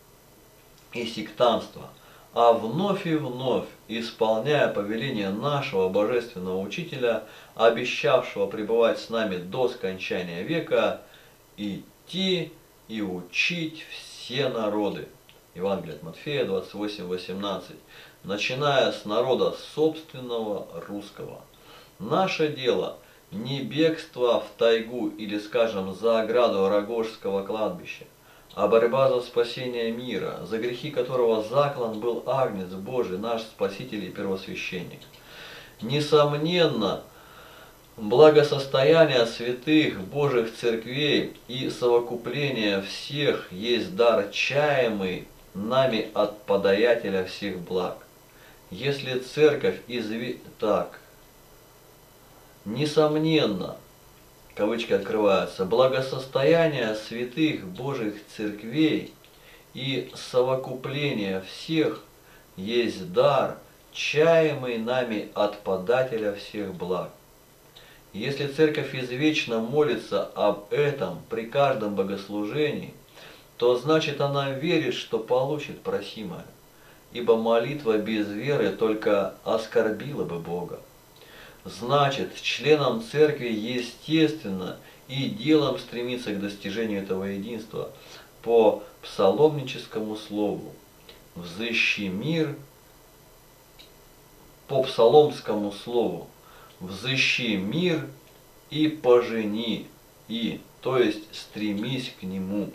и сектантства, а вновь и вновь, исполняя повеление нашего Божественного Учителя, обещавшего пребывать с нами до скончания века, идти и учить все народы. Евангелие от Матфея 28:18. Начиная с народа собственного русского. Наше дело не бегство в тайгу или, скажем, за ограду Рогожского кладбища, а борьба за спасение мира, за грехи которого заклан был Агнец Божий, наш Спаситель и Первосвященник. Несомненно, благосостояние святых Божьих церквей и совокупление всех есть дар, чаемый нами от подаятеля всех благ. Если церковь несомненно, кавычки открываются, благосостояние святых Божьих церквей и совокупление всех есть дар, чаемый нами от подателя всех благ. Если церковь извечно молится об этом при каждом богослужении, то значит она верит, что получит просимое, ибо молитва без веры только оскорбила бы Бога. Значит, членам церкви естественно и делом стремиться к достижению этого единства по псаломническому слову «взыщи мир», по псаломскому слову «взыщи мир и пожени», и, то есть стремись к нему.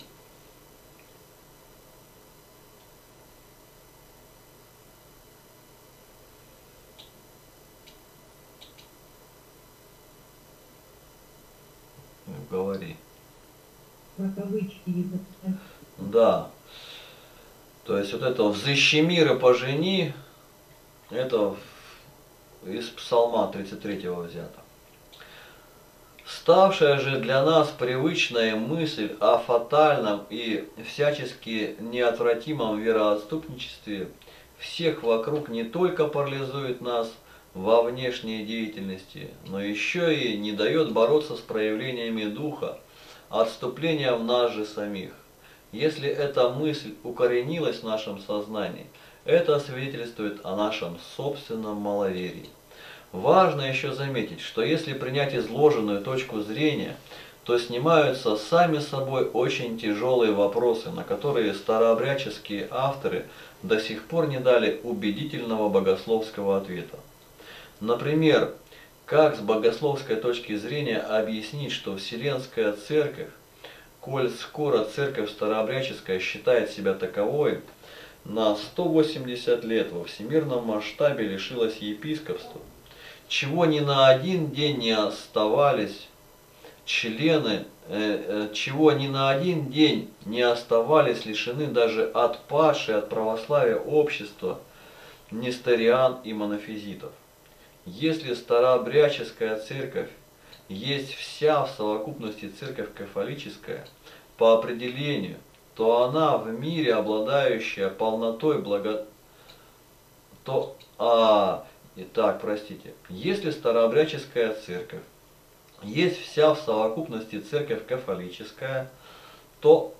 Говори. Про кавычки не записать. Да. То есть вот это «взыщи мир и пожени», это из Псалма 33 взято. Ставшая же для нас привычная мысль о фатальном и всячески неотвратимом вероотступничестве всех вокруг не только парализует нас во внешней деятельности, но еще и не дает бороться с проявлениями духа, отступления в нас же самих. Если эта мысль укоренилась в нашем сознании, это свидетельствует о нашем собственном маловерии. Важно еще заметить, что если принять изложенную точку зрения, то снимаются сами собой очень тяжелые вопросы, на которые старообрядческие авторы до сих пор не дали убедительного богословского ответа. Например, как с богословской точки зрения объяснить, что Вселенская Церковь, коль скоро Церковь старообрядческая считает себя таковой, на 180 лет во всемирном масштабе лишилась епископства, чего ни на один день не оставались члены, чего ни на один день не оставались лишены даже отпадшие от православия общества несториан и монофизитов. Если старообрядческая церковь есть вся в совокупности церковь кафолическая по определению, то она в мире, обладающая полнотой если старообрядческая церковь есть вся в совокупности церковь кафолическая, то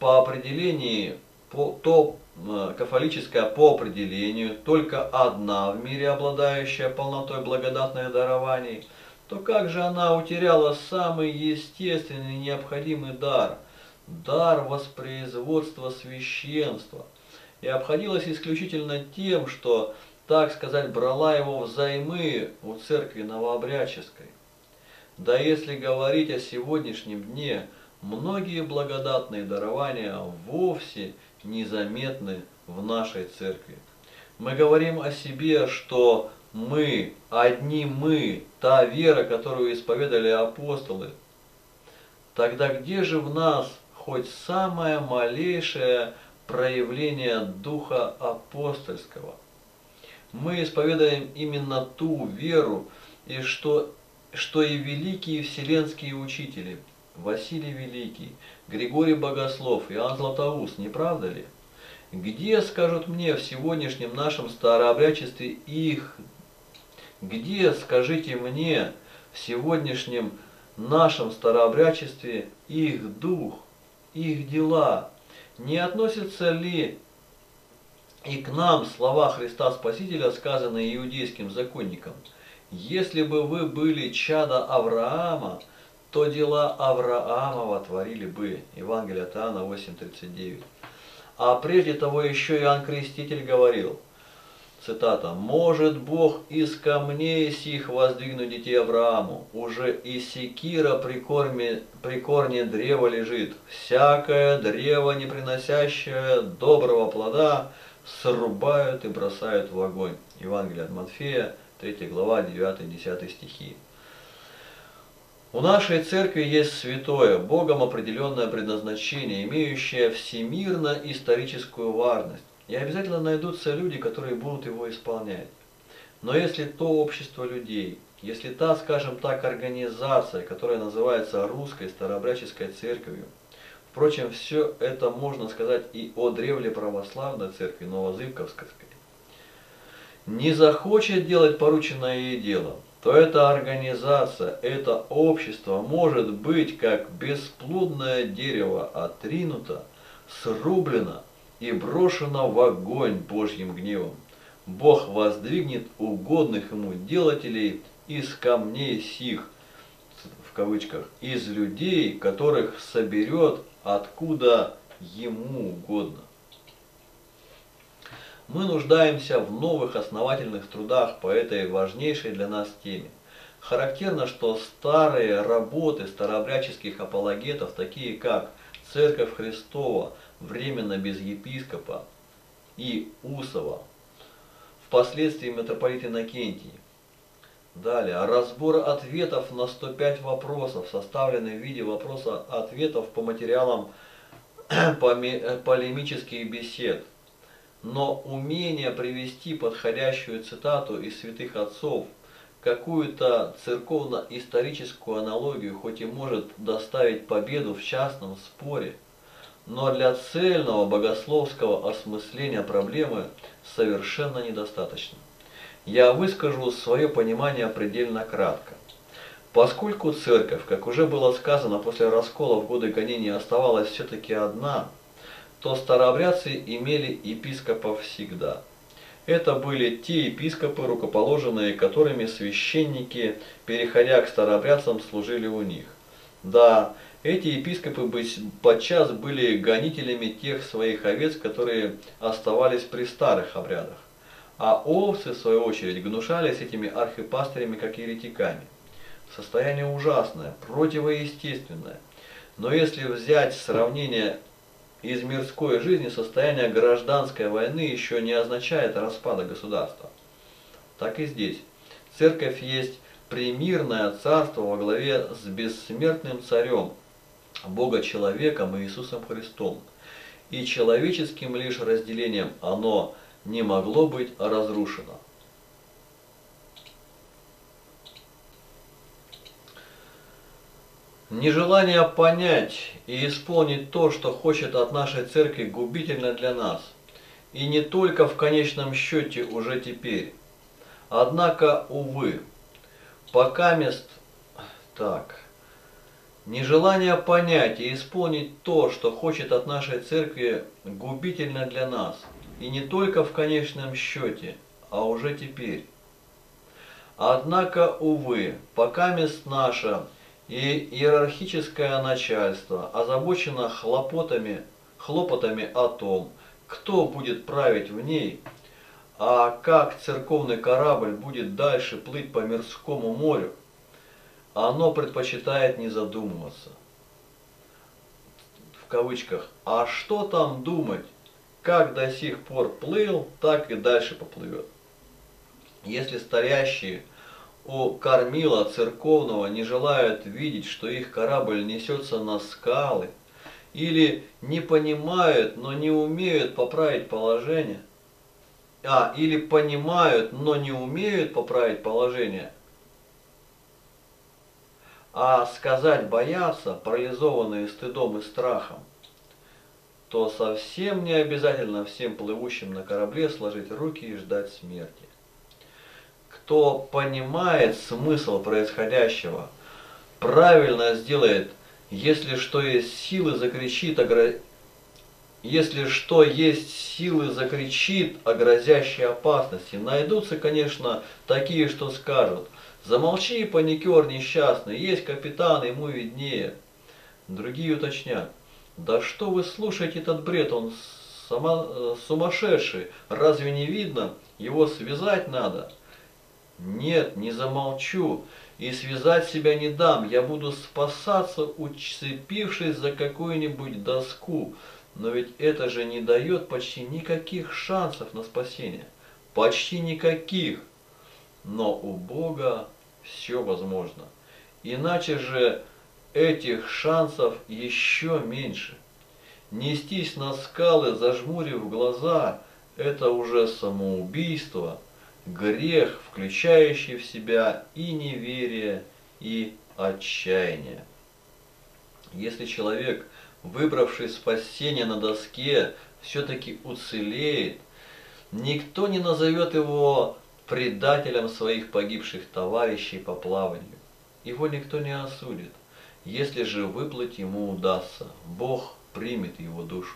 кафолическая по определению только одна в мире, обладающая полнотой благодатных дарований, то как же она утеряла самый естественный и необходимый дар – дар воспроизводства священства, и обходилась исключительно тем, что, так сказать, брала его взаймы у церкви новообрядческой. Да если говорить о сегодняшнем дне, многие благодатные дарования вовсе незаметны в нашей церкви. Мы говорим о себе, что мы, одни мы, та вера, которую исповедали апостолы. Тогда где же в нас хоть самое малейшее проявление духа апостольского? Мы исповедуем именно ту веру, и что и великие вселенские учители, Василий Великий, Григорий Богослов, Иоанн Златоуст, не правда ли? Где, скажут мне, в сегодняшнем нашем старообрядчестве их? Где, скажите мне, в сегодняшнем нашем старообрядчестве их дух, их дела? Не относятся ли и к нам слова Христа Спасителя, сказанные иудейским законникам? Если бы вы были чадо Авраама, то дела Авраамова творили бы. Евангелие от Иоанна 8:39. А прежде того еще Иоанн Креститель говорил, цитата, «Может Бог из камней сих воздвигнуть детей Аврааму, уже и секира при корне древа лежит, всякое древо, не приносящее доброго плода, срубают и бросают в огонь». Евангелие от Матфея, 3 глава, 9-10 стихи. У нашей церкви есть святое, Богом определенное предназначение, имеющее всемирно-историческую важность. И обязательно найдутся люди, которые будут его исполнять. Но если то общество людей, если та, скажем так, организация, которая называется Русской Старообрядческой Церковью, впрочем, все это можно сказать и о древле православной церкви Новозыбковской, не захочет делать порученное ей дело, то эта организация, это общество может быть как бесплодное дерево отринуто, срублено и брошено в огонь Божьим гневом. Бог воздвигнет угодных ему делателей из камней сих, в кавычках, из людей, которых соберет откуда ему угодно. Мы нуждаемся в новых основательных трудах по этой важнейшей для нас теме. Характерно, что старые работы старообрядческих апологетов, такие как «Церковь Христова», временно без епископа, и Усова, впоследствии митрополит Иннокентий. Далее, разбор ответов на 105 вопросов, составленный в виде вопроса-ответов по материалам полемических бесед. Но умение привести подходящую цитату из святых отцов, какую-то церковно-историческую аналогию хоть и может доставить победу в частном споре, но для цельного богословского осмысления проблемы совершенно недостаточно. Я выскажу свое понимание предельно кратко. Поскольку церковь, как уже было сказано, после раскола в годы гонения оставалась все-таки одна, то старообрядцы имели епископов всегда. Это были те епископы, рукоположенные которыми священники, переходя к старообрядцам, служили у них. Да, эти епископы подчас были гонителями тех своих овец, которые оставались при старых обрядах. А овцы, в свою очередь, гнушались этими архипастырями как еретиками. Состояние ужасное, противоестественное. Но если взять сравнение из мирской жизни, состояние гражданской войны еще не означает распада государства. Так и здесь. Церковь есть примирное царство во главе с бессмертным царем, Бога-человеком Иисусом Христом. И человеческим лишь разделением оно не могло быть разрушено. Нежелание понять и исполнить то, что хочет от нашей церкви, губительно для нас. И не только в конечном счете уже теперь. Однако, увы, нежелание понять и исполнить то, что хочет от нашей церкви, губительно для нас. И не только в конечном счете, а уже теперь. Однако, увы, покамест наше и иерархическое начальство озабочено хлопотами о том, кто будет править в ней, а как церковный корабль будет дальше плыть по мирскому морю, оно предпочитает не задумываться. В кавычках, а что там думать? Как до сих пор плыл, так и дальше поплывет. Если стоящие у кормила церковного не желают видеть, что их корабль несется на скалы, или не понимают, но не умеют поправить положение, или понимают, но не умеют поправить положение, а сказать боятся, парализованные стыдом и страхом, то совсем не обязательно всем плывущим на корабле сложить руки и ждать смерти. Кто понимает смысл происходящего, правильно сделает, если что есть силы, закричит о грозящей опасности. Найдутся, конечно, такие, что скажут: замолчи, паникер несчастный, есть капитан, ему виднее. Другие уточнят: да что вы слушаете этот бред, он сумасшедший, разве не видно, его связать надо? Нет, не замолчу и связать себя не дам, я буду спасаться, уцепившись за какую-нибудь доску, но ведь это же не дает почти никаких шансов на спасение, почти никаких, но у Бога все возможно, иначе же этих шансов еще меньше. Нестись на скалы, зажмурив глаза, это уже самоубийство, грех, включающий в себя и неверие, и отчаяние. Если человек, выбравший спасение на доске, все-таки уцелеет, никто не назовет его предателем своих погибших товарищей по плаванию. Его никто не осудит. Если же выплыть ему удастся, Бог примет его душу.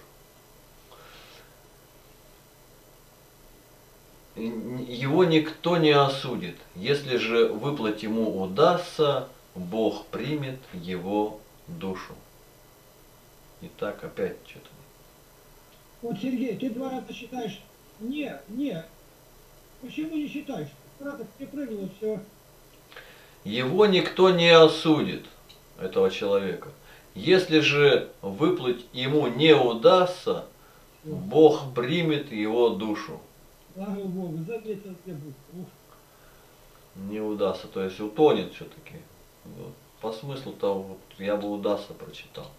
Его никто не осудит. Если же выплыть ему удастся, Бог примет его душу. Итак, опять что-то. Вот, Сергей, ты 2 раза считаешь. Нет. Почему не считаешь? Раз ты прыгнул, все. Его никто не осудит, этого человека. Если же выплыть ему не удастся, Бог примет его душу. Слава Богу, заметил тебе быстро. Не удастся, то есть утонет все-таки. Вот. По смыслу-то вот, я бы удастся прочитал.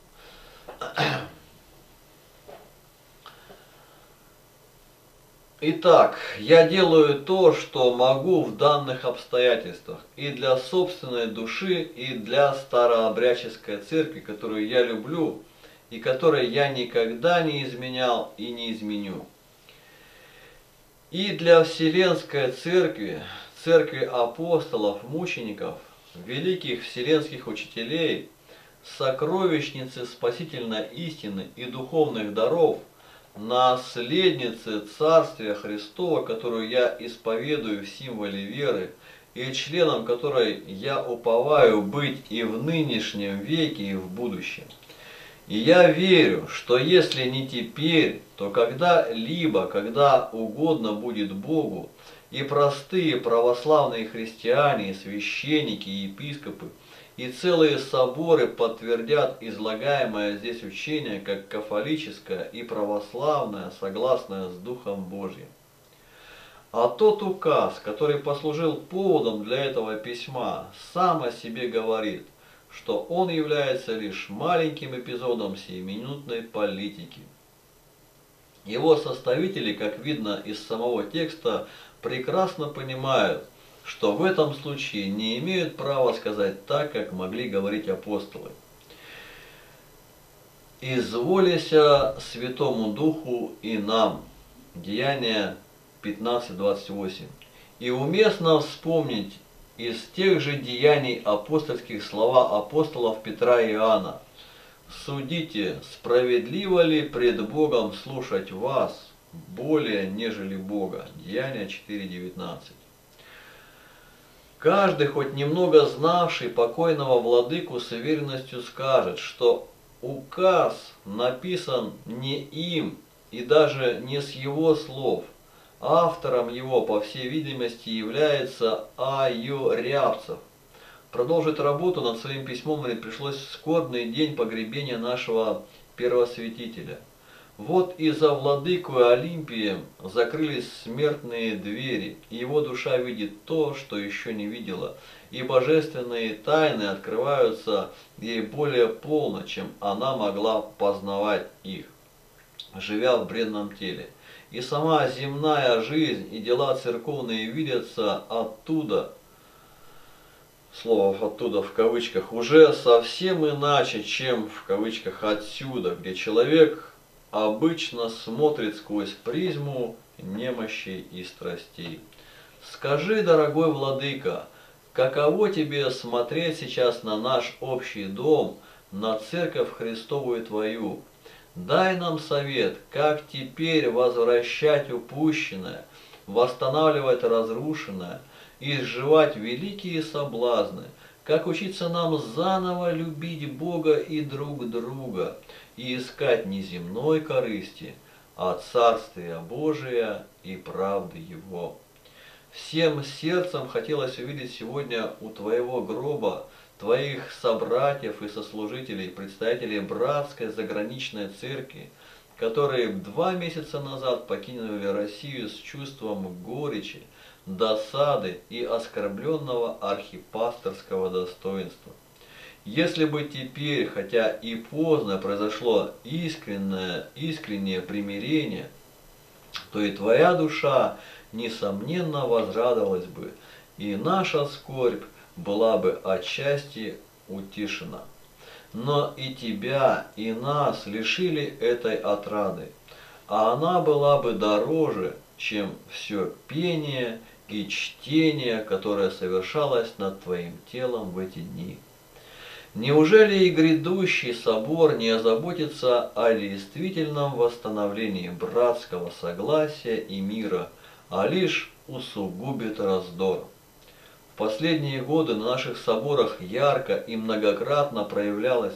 Итак, я делаю то, что могу в данных обстоятельствах, и для собственной души, и для старообрядческой церкви, которую я люблю, и которой я никогда не изменял и не изменю. И для Вселенской Церкви, Церкви апостолов, мучеников, великих вселенских учителей, сокровищницы спасительной истины и духовных даров, наследницы Царствия Христова, которую я исповедую в символе веры, и членом которой я уповаю быть и в нынешнем веке, и в будущем. И я верю, что если не теперь, то когда-либо, когда угодно будет Богу, и простые православные христиане, и священники, и епископы, и целые соборы подтвердят излагаемое здесь учение как кафолическое и православное, согласное с Духом Божьим. А тот указ, который послужил поводом для этого письма, сам о себе говорит, что он является лишь маленьким эпизодом сиюминутной политики. Его составители, как видно из самого текста, прекрасно понимают, что в этом случае не имеют права сказать так, как могли говорить апостолы. «Изволися Святому Духу и нам» Деяния 15:28. И уместно вспомнить из тех же деяний апостольских слова апостолов Петра и Иоанна: «Судите, справедливо ли пред Богом слушать вас более, нежели Бога». Деяния 4:19. Каждый, хоть немного знавший покойного владыку, с уверенностью скажет, что указ написан не им и даже не с его слов. Автором его, по всей видимости, является А.Ю. Рябцев. Продолжить работу над своим письмом мне пришлось в скорбный день погребения нашего первосвятителя. Вот и за владыку Олимпием закрылись смертные двери, и его душа видит то, что еще не видела, и божественные тайны открываются ей более полно, чем она могла познавать их, живя в бренном теле. И сама земная жизнь и дела церковные видятся оттуда, слово «оттуда» в кавычках, уже совсем иначе, чем в кавычках «отсюда», где человек обычно смотрит сквозь призму немощей и страстей. Скажи, дорогой владыка, каково тебе смотреть сейчас на наш общий дом, на церковь Христовую твою? Дай нам совет, как теперь возвращать упущенное, восстанавливать разрушенное, изживать великие соблазны, как учиться нам заново любить Бога и друг друга, и искать не земной корысти, а Царствия Божия и правды Его. Всем сердцем хотелось увидеть сегодня у твоего гроба твоих собратьев и сослужителей, представителей братской заграничной церкви, которые 2 месяца назад покинули Россию с чувством горечи, досады и оскорбленного архипасторского достоинства. Если бы теперь, хотя и поздно, произошло искреннее примирение, то и твоя душа, несомненно, возрадовалась бы, и наша скорбь была бы отчасти утешена. Но и тебя, и нас лишили этой отрады, а она была бы дороже, чем все пение и чтение, которое совершалось над твоим телом в эти дни. Неужели и грядущий собор не озаботится о действительном восстановлении братского согласия и мира, а лишь усугубит раздор? В последние годы на наших соборах ярко и многократно проявлялось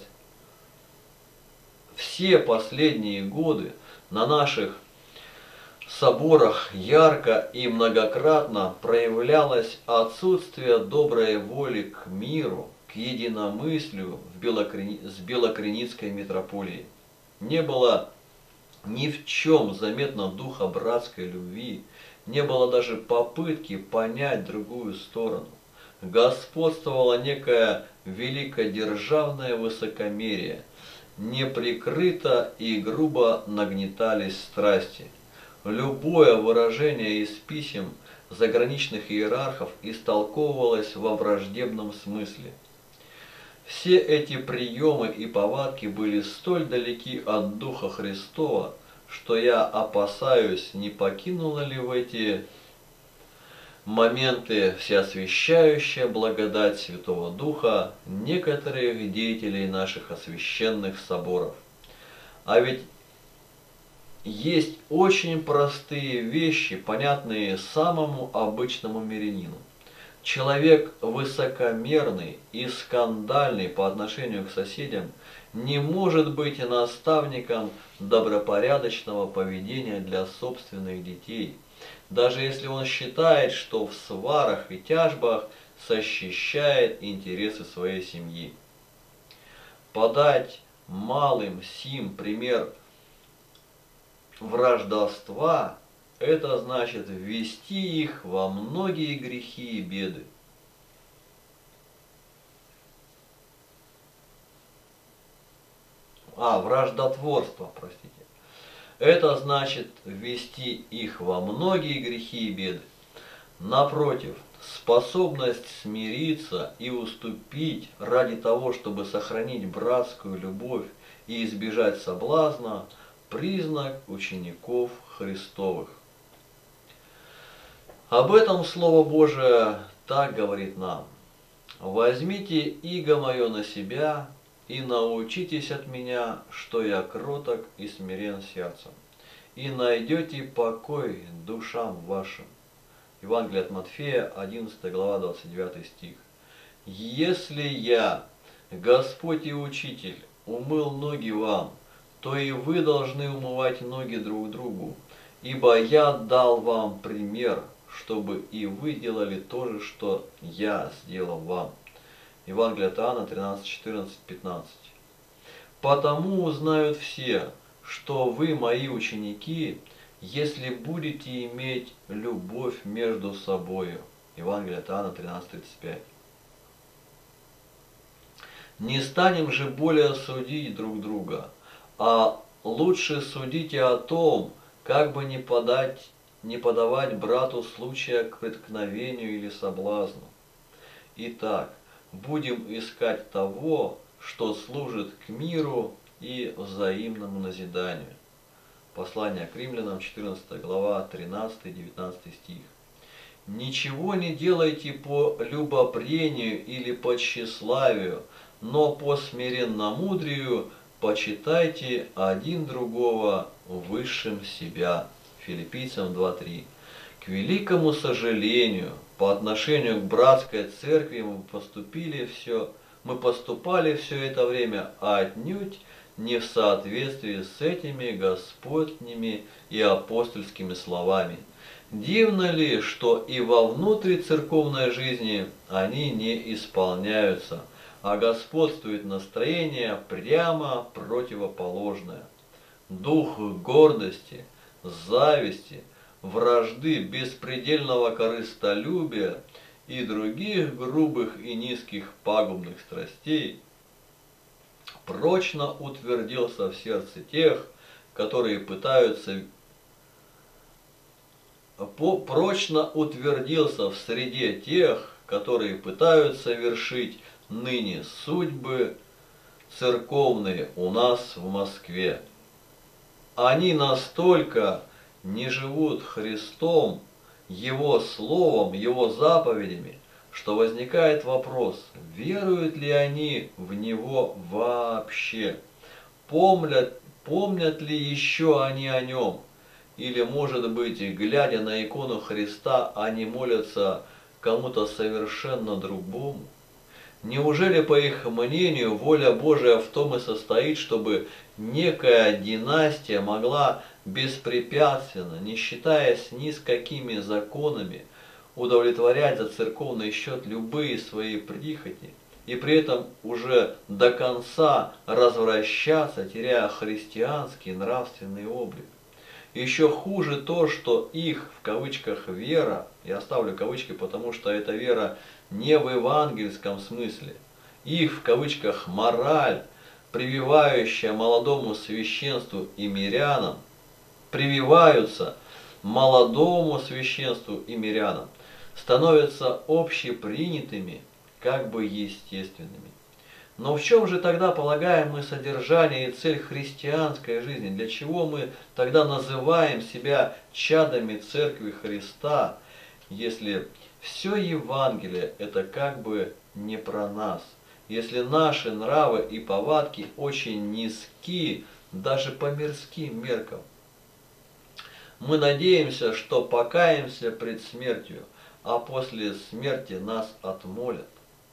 все последние годы на наших соборах ярко и многократно проявлялось отсутствие доброй воли к миру, к единомыслию с Белокреницкой митрополией. Не было ни в чем заметно духа братской любви, не было даже попытки понять другую сторону. Господствовало некое великодержавное высокомерие, неприкрыто и грубо нагнетались страсти. Любое выражение из писем заграничных иерархов истолковывалось во враждебном смысле. Все эти приемы и повадки были столь далеки от Духа Христова, что я опасаюсь, не покинула ли в эти моменты всеосвящающая благодать Святого Духа некоторых деятелей наших освященных соборов. А ведь есть очень простые вещи, понятные самому обычному мирянину. Человек высокомерный и скандальный по отношению к соседям не может быть наставником добропорядочного поведения для собственных детей, даже если он считает, что в сварах и тяжбах защищает интересы своей семьи. Подать малым сим пример враждовства – это значит ввести их во многие грехи и беды. Враждотворство, простите. Это значит ввести их во многие грехи и беды. Напротив, способность смириться и уступить ради того, чтобы сохранить братскую любовь и избежать соблазна – признак учеников Христовых. Об этом Слово Божие так говорит нам: «Возьмите иго мое на себя и научитесь от меня, что я кроток и смирен сердцем, и найдете покой душам вашим». Евангелие от Матфея, 11 глава, 29 стих. «Если я, Господь и Учитель, умыл ноги вам, то и вы должны умывать ноги друг другу, ибо я дал вам пример, чтобы и вы делали то же, что я сделал вам». Евангелие от Иоанна 13, 14, 15. «Потому узнают все, что вы мои ученики, если будете иметь любовь между собою». Евангелие от Иоанна 13, 35. «Не станем же более судить друг друга, а лучше судите о том, как бы не подавать брату случая к преткновению или соблазну. Итак, будем искать того, что служит к миру и взаимному назиданию». Послание к римлянам, 14 глава, 13-19 стих. «Ничего не делайте по любопрению или по тщеславию, но по смиренномудрию почитайте один другого высшим себя». Филиппийцам 2:3. К великому сожалению, по отношению к братской церкви мы поступали все это время отнюдь не в соответствии с этими господніми и апостольскими словами. Дивно ли, что и во внутрицерковной жизни они не исполняются, а господствует настроение прямо противоположное. Дух гордости, зависти, вражды, беспредельного корыстолюбия и других грубых и низких пагубных страстей прочно утвердился в сердце тех, которые пытаются вершить ныне судьбы церковные у нас в Москве. Они настолько не живут Христом, Его Словом, Его заповедями, что возникает вопрос, веруют ли они в Него вообще, помнят ли еще они о Нем, или, может быть, глядя на икону Христа, они молятся кому-то совершенно другому. Неужели, по их мнению, воля Божия в том и состоит, чтобы некая династия могла беспрепятственно, не считаясь ни с какими законами, удовлетворять за церковный счет любые свои прихоти, и при этом уже до конца развращаться, теряя христианский нравственный облик? Еще хуже то, что их, в кавычках, вера, я ставлю кавычки, потому что эта вера не в евангельском смысле, их, в кавычках, мораль, прививающая молодому священству и мирянам, прививаются молодому священству и мирянам, становятся общепринятыми, как бы естественными. Но в чем же тогда полагаем мы содержание и цель христианской жизни? Для чего мы тогда называем себя чадами Церкви Христа, если все Евангелие это как бы не про нас? Если наши нравы и повадки очень низки даже по мирским меркам? Мы надеемся, что покаемся пред смертью, а после смерти нас отмолят.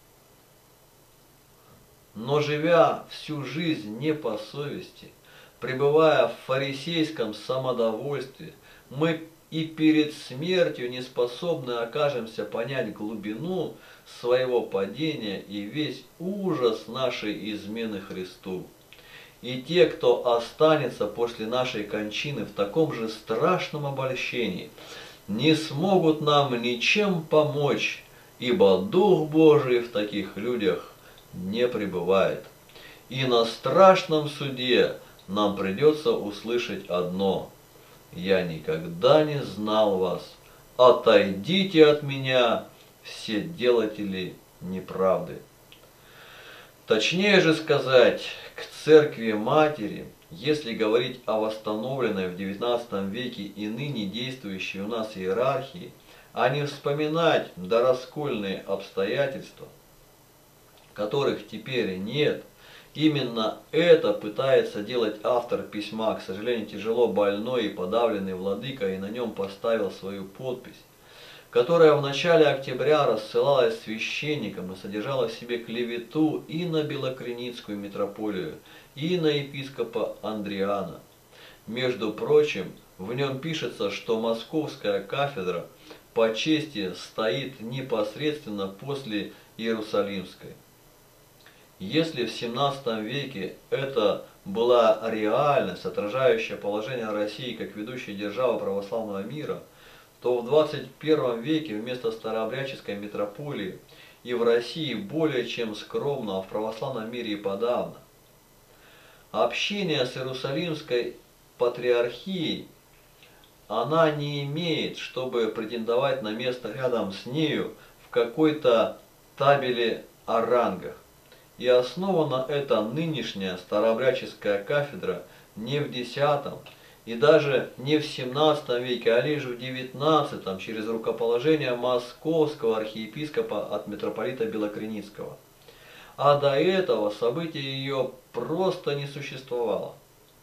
Но живя всю жизнь не по совести, пребывая в фарисейском самодовольстве, мы и перед смертью не способны окажемся понять глубину своего падения и весь ужас нашей измены Христу. И те, кто останется после нашей кончины в таком же страшном обольщении, не смогут нам ничем помочь, ибо Дух Божий в таких людях не пребывает. И на страшном суде нам придется услышать одно: «Я никогда не знал вас, отойдите от меня, все делатели неправды». Точнее же сказать, к Церкви Матери, если говорить о восстановленной в XIX веке и ныне действующей у нас иерархии, а не вспоминать дораскольные обстоятельства, которых теперь нет, именно это пытается делать автор письма, к сожалению, тяжело больной и подавленный владыка, и на нем поставил свою подпись, которая в начале октября рассылалась священникам и содержала в себе клевету и на Белокреницкую митрополию, и на епископа Андриана. Между прочим, в нем пишется, что Московская кафедра по чести стоит непосредственно после Иерусалимской. Если в XVII веке это была реальность, отражающая положение России как ведущей державы православного мира, то в XXI веке вместо старообрядческой митрополии и в России более чем скромно, а в православном мире и подавно. Общение с Иерусалимской патриархией она не имеет, чтобы претендовать на место рядом с нею в какой-то табеле о рангах. И основана эта нынешняя старообрядческая кафедра не в X и даже не в XVII веке, а лишь в XIX через рукоположение московского архиепископа от митрополита Белокреницкого. А до этого события ее просто не существовало.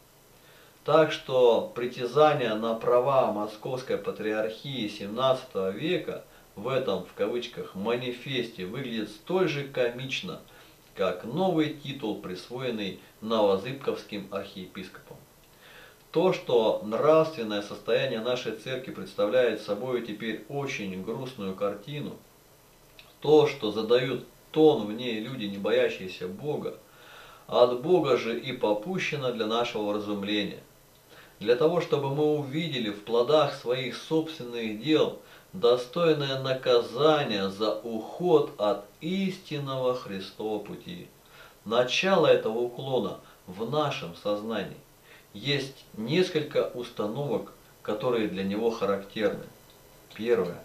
Так что притязание на права московской патриархии XVII века в этом, в кавычках, манифесте выглядит столь же комично, как новый титул, присвоенный новозыбковским архиепископом. То, что нравственное состояние нашей церкви представляет собой теперь очень грустную картину, то, что задают тон в ней люди, не боящиеся Бога, от Бога же и попущено для нашего вразумления, для того, чтобы мы увидели в плодах своих собственных дел достойное наказание за уход от истинного Христова пути. Начало этого уклона в нашем сознании. Есть несколько установок, которые для него характерны. Первое.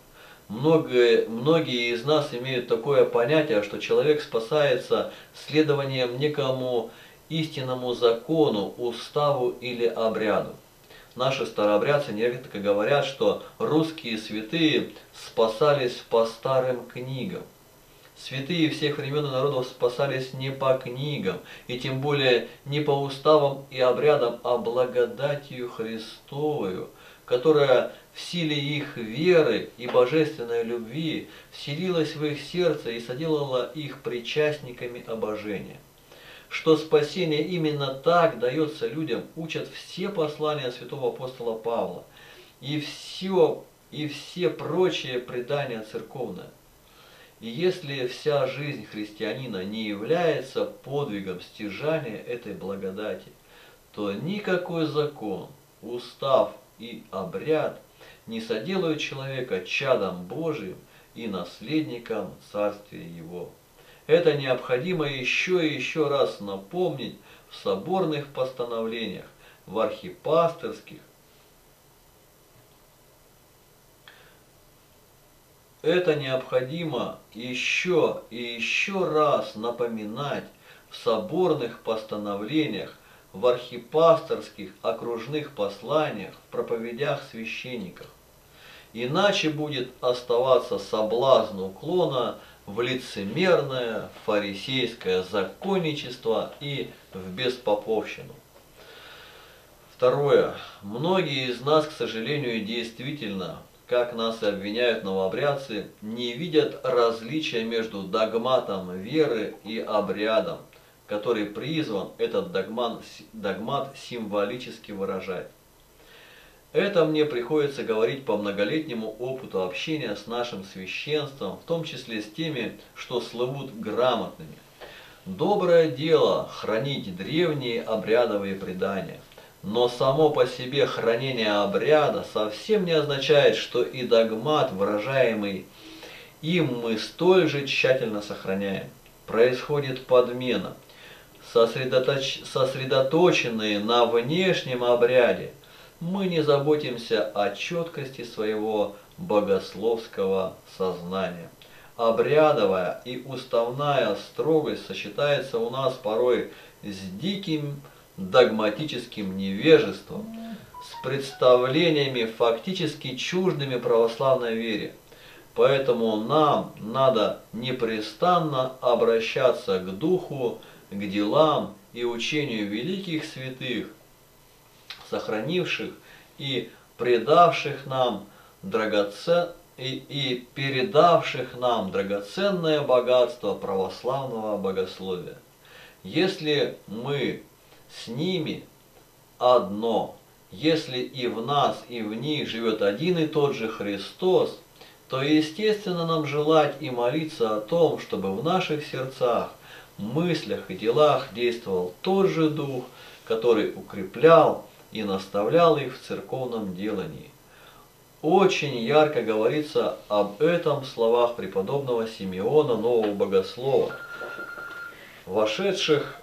Многие из нас имеют такое понятие, что человек спасается следованием некому истинному закону, уставу или обряду. Наши старообрядцы нередко говорят, что русские святые спасались по старым книгам. Святые всех времен и народов спасались не по книгам, и тем более не по уставам и обрядам, а благодатью Христовою, которая в силе их веры и божественной любви вселилась в их сердце и соделала их причастниками обожения. Что спасение именно так дается людям, учат все послания святого апостола Павла и все прочие предания церковные. И если вся жизнь христианина не является подвигом стяжания этой благодати, то никакой закон, устав и обряд не соделают человека чадом Божиим и наследником Царствия Его. Это необходимо еще и еще раз напомнить в соборных постановлениях, в архипастырских это необходимо еще и еще раз напоминать в соборных постановлениях, в архипасторских окружных посланиях, в проповедях священников. Иначе будет оставаться соблазн уклона в лицемерное фарисейское законничество и в беспоповщину. Второе. Многие из нас, к сожалению, действительно, как нас и обвиняют новообрядцы, не видят различия между догматом веры и обрядом, который призван этот догмат символически выражать. Это мне приходится говорить по многолетнему опыту общения с нашим священством, в том числе с теми, что слывут грамотными. Доброе дело хранить древние обрядовые предания, но само по себе хранение обряда совсем не означает, что и догмат, выражаемый им, мы столь же тщательно сохраняем. Происходит подмена. Сосредоточенные на внешнем обряде, мы не заботимся о четкости своего богословского сознания. Обрядовая и уставная строгость сочетается у нас порой с диким догматическим невежеством, с представлениями фактически чуждыми православной вере. Поэтому нам надо непрестанно обращаться к духу, к делам и учению великих святых, сохранивших и передавших нам драгоценное богатство православного богословия. Если мы с ними одно, если и в нас, и в них живет один и тот же Христос, то естественно нам желать и молиться о том, чтобы в наших сердцах, мыслях и делах действовал тот же Дух, который укреплял и наставлял их в церковном делании. Очень ярко говорится об этом в словах преподобного Симеона, нового богослова, вошедших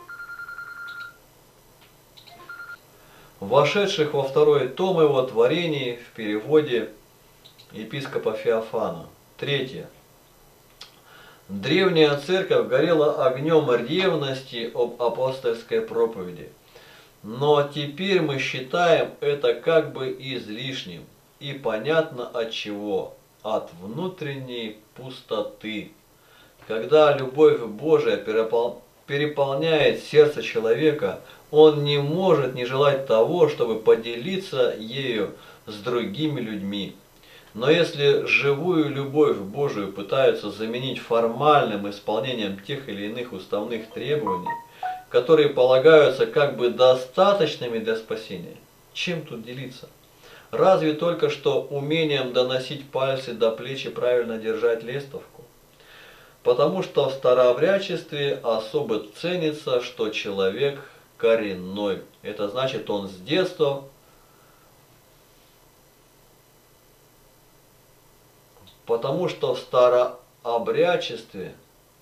во второй том его творений в переводе епископа Феофана. Третье. Древняя церковь горела огнем ревности об апостольской проповеди. Но теперь мы считаем это как бы излишним. И понятно от чего. От внутренней пустоты. Когда любовь Божия переполняет сердце человека, он не может не желать того, чтобы поделиться ею с другими людьми. Но если живую любовь Божию пытаются заменить формальным исполнением тех или иных уставных требований, которые полагаются как бы достаточными для спасения, чем тут делиться? Разве только что умением доносить пальцы до плеч и правильно держать лестовку? Потому что в старообрядчестве особо ценится, что человек коренной. Это значит, он с детства потому что в старообрядчестве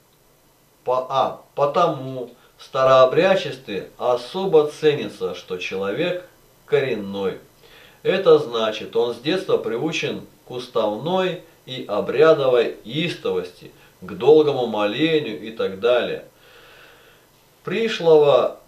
особо ценится, что человек коренной. Это значит, он с детства приучен к уставной и обрядовой истовости, к долгому молению и так далее. Пришлого-то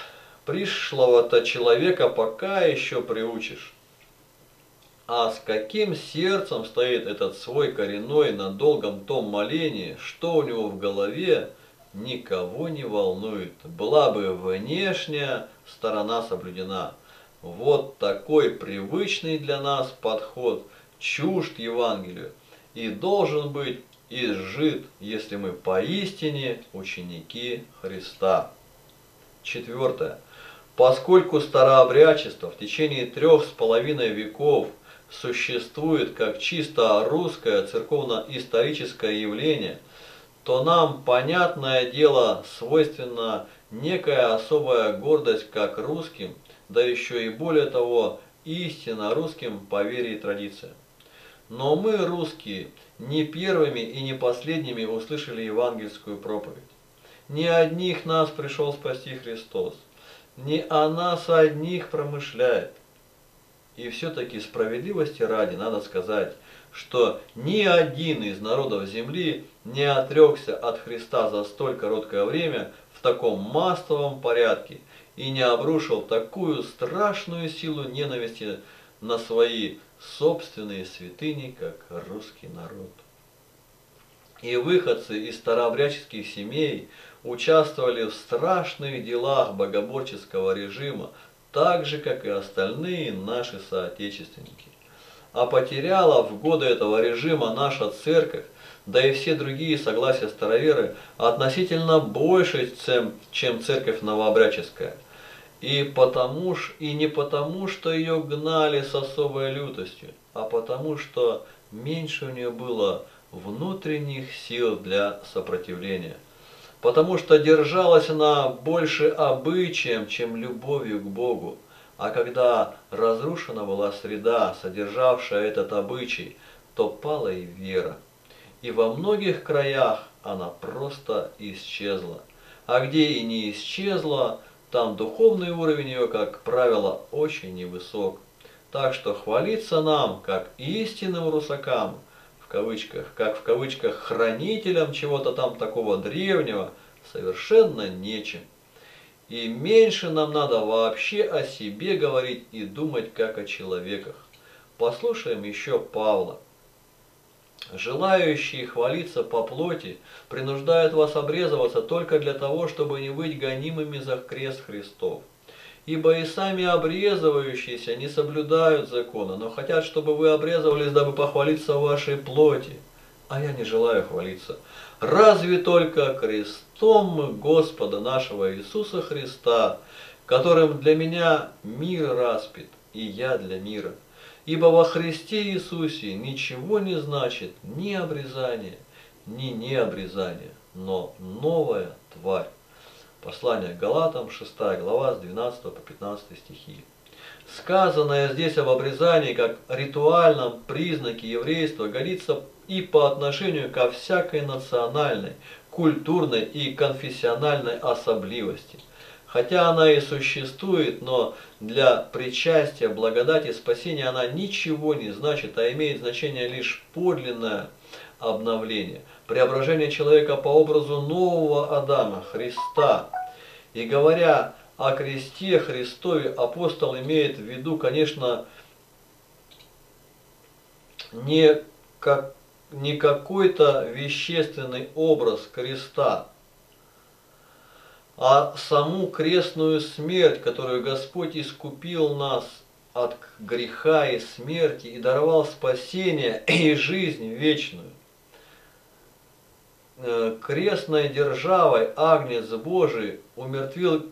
человека пока еще приучишь. А с каким сердцем стоит этот свой коренной на долгом том молении, что у него в голове, никого не волнует. Была бы внешняя сторона соблюдена. Вот такой привычный для нас подход чужд Евангелию и должен быть изжит, если мы поистине ученики Христа. Четвертое. Поскольку старообрядчество в течение 3,5 веков существует как чисто русское церковно-историческое явление, то нам, понятное дело, свойственна некая особая гордость как русским, да еще и более того, истинно русским по вере и традициям. Но мы, русские, не первыми и не последними услышали евангельскую проповедь. Не одних нас пришел спасти Христос, не о нас одних промышляет. И все-таки справедливости ради надо сказать, что ни один из народов земли не отрекся от Христа за столь короткое время в таком массовом порядке и не обрушил такую страшную силу ненависти на свои собственные святыни, как русский народ. И выходцы из старообрядческих семей участвовали в страшных делах богоборческого режима, так же, как и остальные наши соотечественники. А потеряла в годы этого режима наша церковь, да и все другие согласия староверы, относительно больше, чем церковь новообрядческая. И не потому, что ее гнали с особой лютостью, а потому, что меньше у нее было внутренних сил для сопротивления. Потому что держалась она больше обычаем, чем любовью к Богу. А когда разрушена была среда, содержавшая этот обычай, то пала и вера. И во многих краях она просто исчезла. А где и не исчезла, там духовный уровень ее, как правило, очень невысок. Так что хвалиться нам, как истинным русакам, как в кавычках хранителям чего-то там такого древнего, совершенно нечем. И меньше нам надо вообще о себе говорить и думать как о человеках. Послушаем еще Павла. Желающие хвалиться по плоти принуждают вас обрезываться только для того, чтобы не быть гонимыми за крест Христов. Ибо и сами обрезывающиеся не соблюдают закона, но хотят, чтобы вы обрезывались, дабы похвалиться в вашей плоти. А я не желаю хвалиться. Разве только крестом Господа нашего Иисуса Христа, которым для меня мир распят, и я для мира. Ибо во Христе Иисусе ничего не значит ни обрезание, ни необрезание, но новая тварь. Послание к Галатам, 6 глава, с 12 по 15 стихи. Сказанное здесь об обрезании как ритуальном признаке еврейства годится и по отношению ко всякой национальной, культурной и конфессиональной особливости. Хотя она и существует, но для причастия, благодати, спасения она ничего не значит, а имеет значение лишь подлинное обновление, преображение человека по образу нового Адама, Христа. И говоря о кресте Христове, апостол имеет в виду, конечно, не какой-то вещественный образ креста, а саму крестную смерть, которую Господь искупил нас от греха и смерти и даровал спасение и жизнь вечную. Крестной державой Агнец Божий умертвил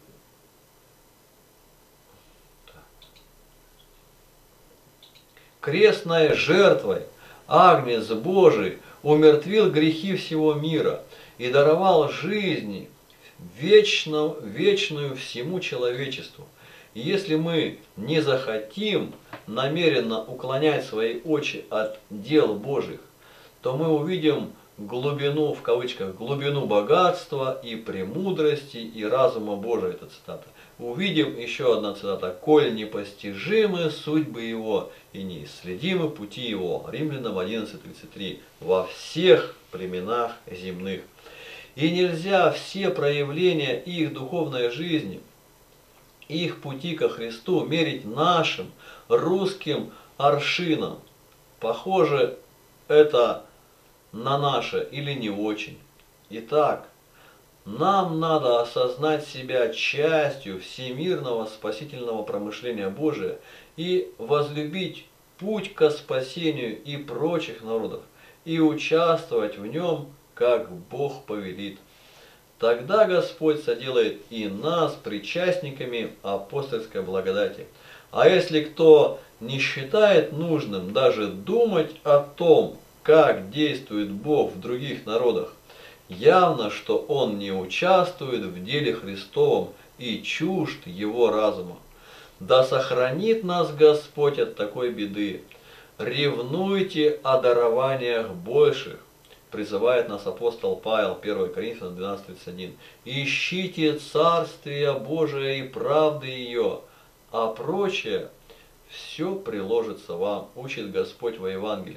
крестной жертвой Агнец Божий умертвил грехи всего мира и даровал жизнь вечную всему человечеству. И если мы не захотим намеренно уклонять свои очи от дел Божьих, то мы увидим глубину, в кавычках, глубину богатства и премудрости и разума Божия, это цитата. Увидим, еще одна цитата, «Коль непостижимы судьбы Его и неисследимы пути Его». Римлянам 11:33. «Во всех племенах земных». И нельзя все проявления их духовной жизни, их пути ко Христу мерить нашим русским аршином. Похоже это на наше или не очень. Итак, нам надо осознать себя частью всемирного спасительного промышления Божия и возлюбить путь ко спасению и прочих народов, и участвовать в нем, как Бог повелит. Тогда Господь соделает и нас причастниками апостольской благодати. А если кто не считает нужным даже думать о том, как действует Бог в других народах, явно, что он не участвует в деле Христовом и чужд его разума. Да сохранит нас Господь от такой беды. Ревнуйте о дарованиях больших, призывает нас апостол Павел, 1 Коринфянам 12:31. Ищите Царствие Божие и правды ее, а прочее все приложится вам, учит Господь во Евангелии.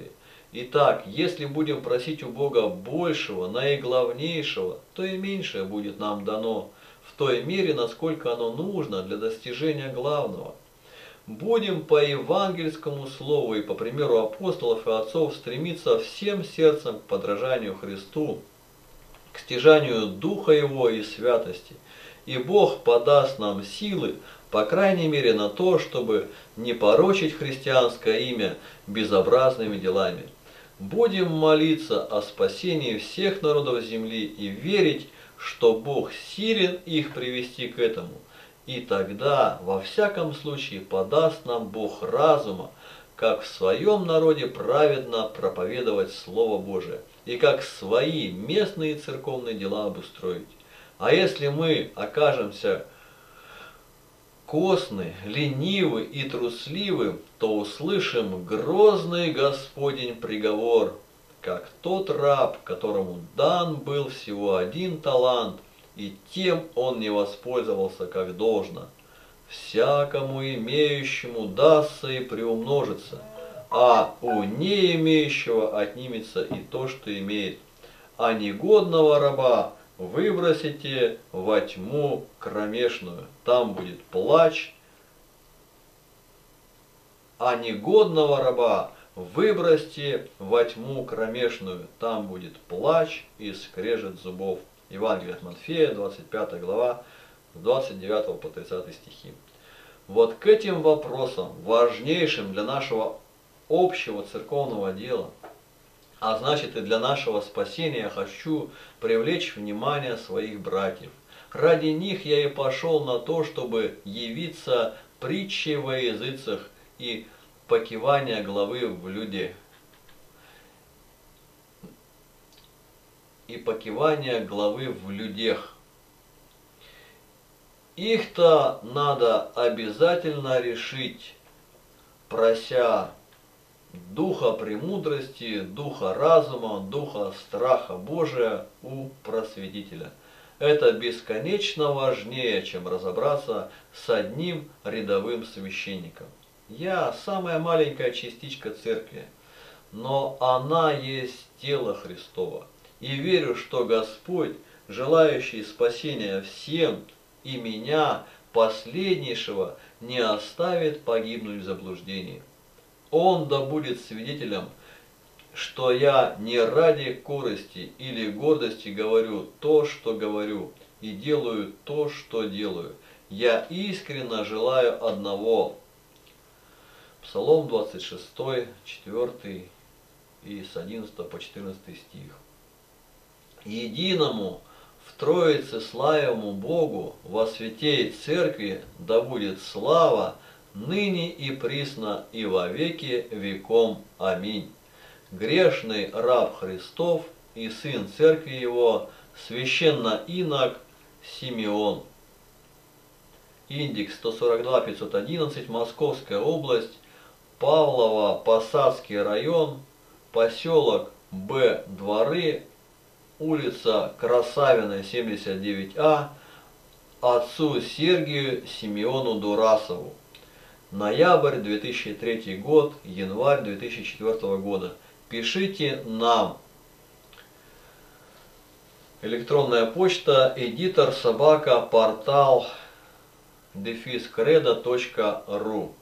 Итак, если будем просить у Бога большего, наиглавнейшего, то и меньшее будет нам дано, в той мере, насколько оно нужно для достижения главного. Будем по евангельскому слову и по примеру апостолов и отцов стремиться всем сердцем к подражанию Христу, к стяжанию Духа Его и святости. И Бог подаст нам силы, по крайней мере, на то, чтобы не порочить христианское имя безобразными делами. Будем молиться о спасении всех народов земли и верить, что Бог силен их привести к этому. И тогда, во всяком случае, подаст нам Бог разума, как в своем народе праведно проповедовать Слово Божие, и как свои местные церковные дела обустроить. А если мы окажемся косны, ленивы и трусливы, то услышим грозный Господень приговор, как тот раб, которому дан был всего 1 талант, и тем он не воспользовался как должно. Всякому имеющему дастся и приумножится, а у не имеющего отнимется и то, что имеет. А негодного раба выбросите во тьму кромешную, там будет плач. А негодного раба выбросьте во тьму кромешную, там будет плач и скрежет зубов. Евангелие от Матфея, 25 глава, с 29 по 30 стихи. Вот к этим вопросам, важнейшим для нашего общего церковного дела, а значит и для нашего спасения, я хочу привлечь внимание своих братьев. Ради них я и пошел на то, чтобы явиться притчей во языцах и покивания главы в людях. И покивания главы в людях. Их-то надо обязательно решить, прося духа премудрости, духа разума, духа страха Божия у просветителя. Это бесконечно важнее, чем разобраться с одним рядовым священником. Я самая маленькая частичка церкви, но она есть тело Христово. И верю, что Господь, желающий спасения всем, и меня, последнейшего, не оставит погибнуть в заблуждении. Он да будет свидетелем, что я не ради корысти или гордости говорю то, что говорю, и делаю то, что делаю. Я искренне желаю одного. Псалом 26, 4 и с 11 по 14 стих. Единому в Троице славимому Богу во святей Церкви да будет слава ныне и присно и во веки веком. Аминь. Грешный раб Христов и сын Церкви Его, священно-инок Симеон. Индекс 142-511, Московская область, Павлово-Посадский район, поселок Б. Дворы, улица Красавина, 79А, отцу Сергию Симеону Дурасову. Ноябрь 2003 год, январь 2004 года. Пишите нам. Электронная почта editor@portal-credo.ru.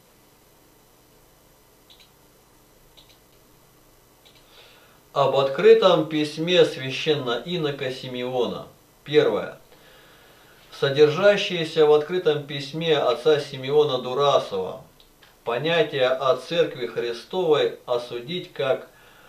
Об открытом письме священно-инока Симеона. Первое. Содержащееся в открытом письме отца Симеона Дурасова понятие о Церкви Христовой осудить как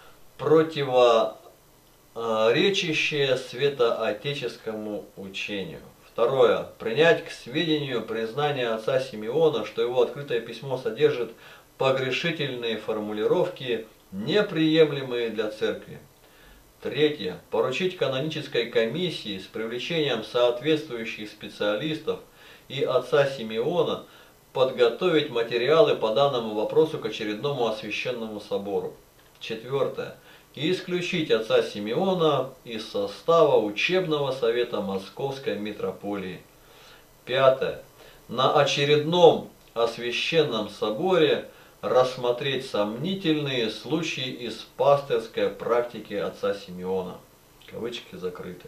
противоречащее светоотеческому учению. Второе. Принять к сведению признание отца Симеона, что его открытое письмо содержит погрешительные формулировки, неприемлемые для Церкви. Третье. Поручить канонической комиссии с привлечением соответствующих специалистов и отца Симеона подготовить материалы по данному вопросу к очередному освященному собору. Четвертое. Исключить отца Симеона из состава учебного совета Московской митрополии. Пятое. На очередном освященном соборе рассмотреть сомнительные случаи из пастырской практики отца Симеона. Кавычки закрыты.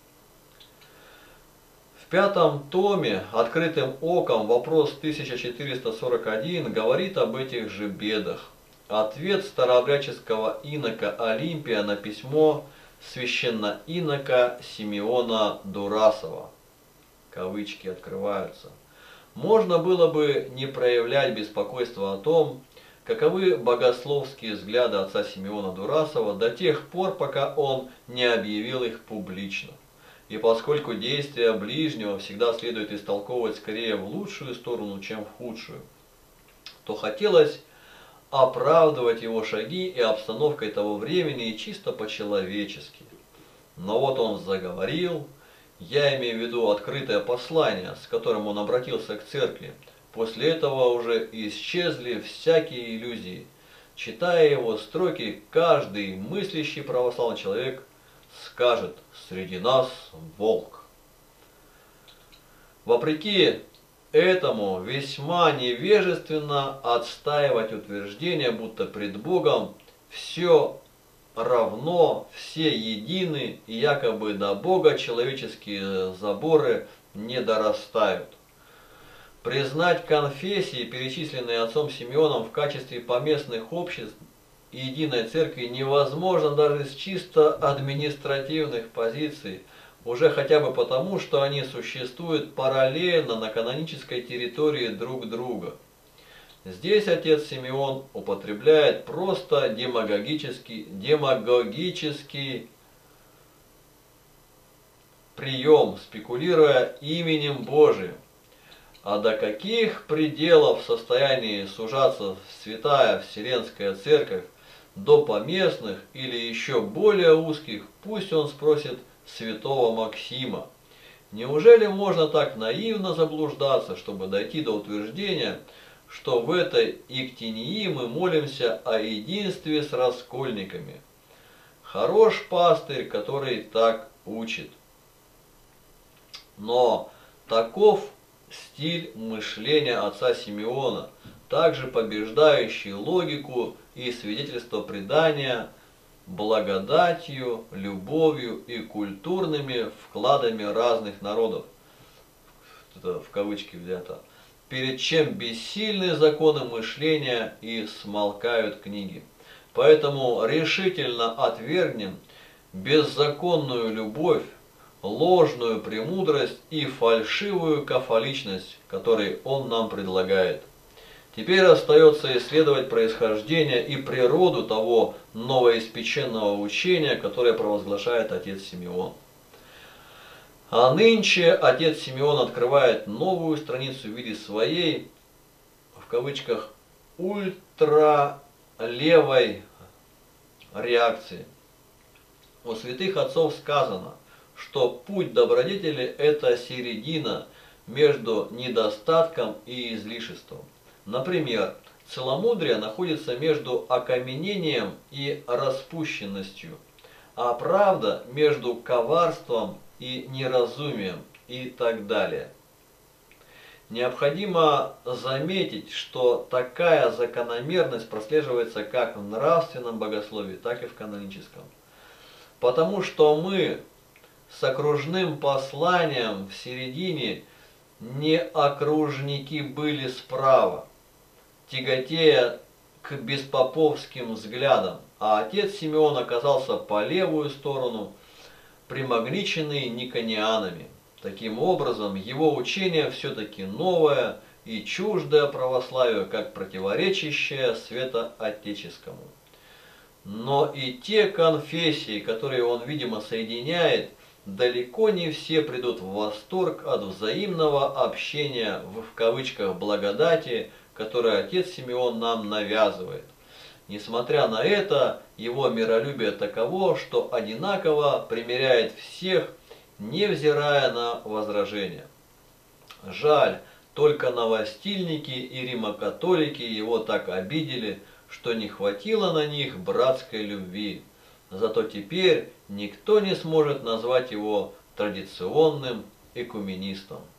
В 5 томе «Открытым оком» вопрос 1441 говорит об этих же бедах. Ответ старообрядческого инока Олимпия на письмо священноинока Симеона Дурасова. Кавычки открываются. Можно было бы не проявлять беспокойства о том, каковы богословские взгляды отца Симеона Дурасова до тех пор, пока он не объявил их публично. И поскольку действия ближнего всегда следует истолковывать скорее в лучшую сторону, чем в худшую, то хотелось оправдывать его шаги и обстановкой того времени и чисто по-человечески. Но вот он заговорил, я имею в виду открытое послание, с которым он обратился к церкви. После этого уже исчезли всякие иллюзии. Читая его строки, каждый мыслящий православный человек скажет: «Среди нас волк». Вопреки этому весьма невежественно отстаивать утверждение, будто пред Богом все равно, все едины, и якобы до Бога человеческие заборы не дорастают. Признать конфессии, перечисленные отцом Симеоном в качестве поместных обществ единой церкви, невозможно даже с чисто административных позиций, уже хотя бы потому, что они существуют параллельно на канонической территории друг друга. Здесь отец Симеон употребляет просто демагогический прием, спекулируя именем Божиим. А до каких пределов в состоянии сужаться святая Вселенская Церковь, до поместных или еще более узких, пусть он спросит святого Максима. Неужели можно так наивно заблуждаться, чтобы дойти до утверждения, что в этой Иктинии мы молимся о единстве с раскольниками? Хорош пастырь, который так учит. Но таков стиль мышления отца Симеона, также побеждающий логику и свидетельство предания благодатью, любовью и культурными вкладами разных народов, это в кавычки взято, перед чем бессильны законы мышления и смолкают книги. Поэтому решительно отвергнем беззаконную любовь, ложную премудрость и фальшивую кафоличность, которые он нам предлагает. Теперь остается исследовать происхождение и природу того новоиспеченного учения, которое провозглашает отец Симеон. А нынче отец Симеон открывает новую страницу в виде своей, в кавычках, ультралевой реакции. У святых отцов сказано, что путь добродетели – это середина между недостатком и излишеством. Например, целомудрие находится между окаменением и распущенностью, а правда между коварством и неразумием и так далее. Необходимо заметить, что такая закономерность прослеживается как в нравственном богословии, так и в каноническом. Потому что мы с окружным посланием в середине не окружники были справа, тяготея к беспоповским взглядам, а отец Симеон оказался по левую сторону, примагниченный никонианами. Таким образом, его учение все-таки новое и чуждое православию, как противоречащее светоотеческому. Но и те конфессии, которые он, видимо, соединяет, далеко не все придут в восторг от взаимного общения в кавычках благодати, которое отец Симеон нам навязывает. Несмотря на это, его миролюбие таково, что одинаково примиряет всех, невзирая на возражения. Жаль, только новостильники и римокатолики его так обидели, что не хватило на них братской любви. Зато теперь никто не сможет назвать его традиционным экуменистом.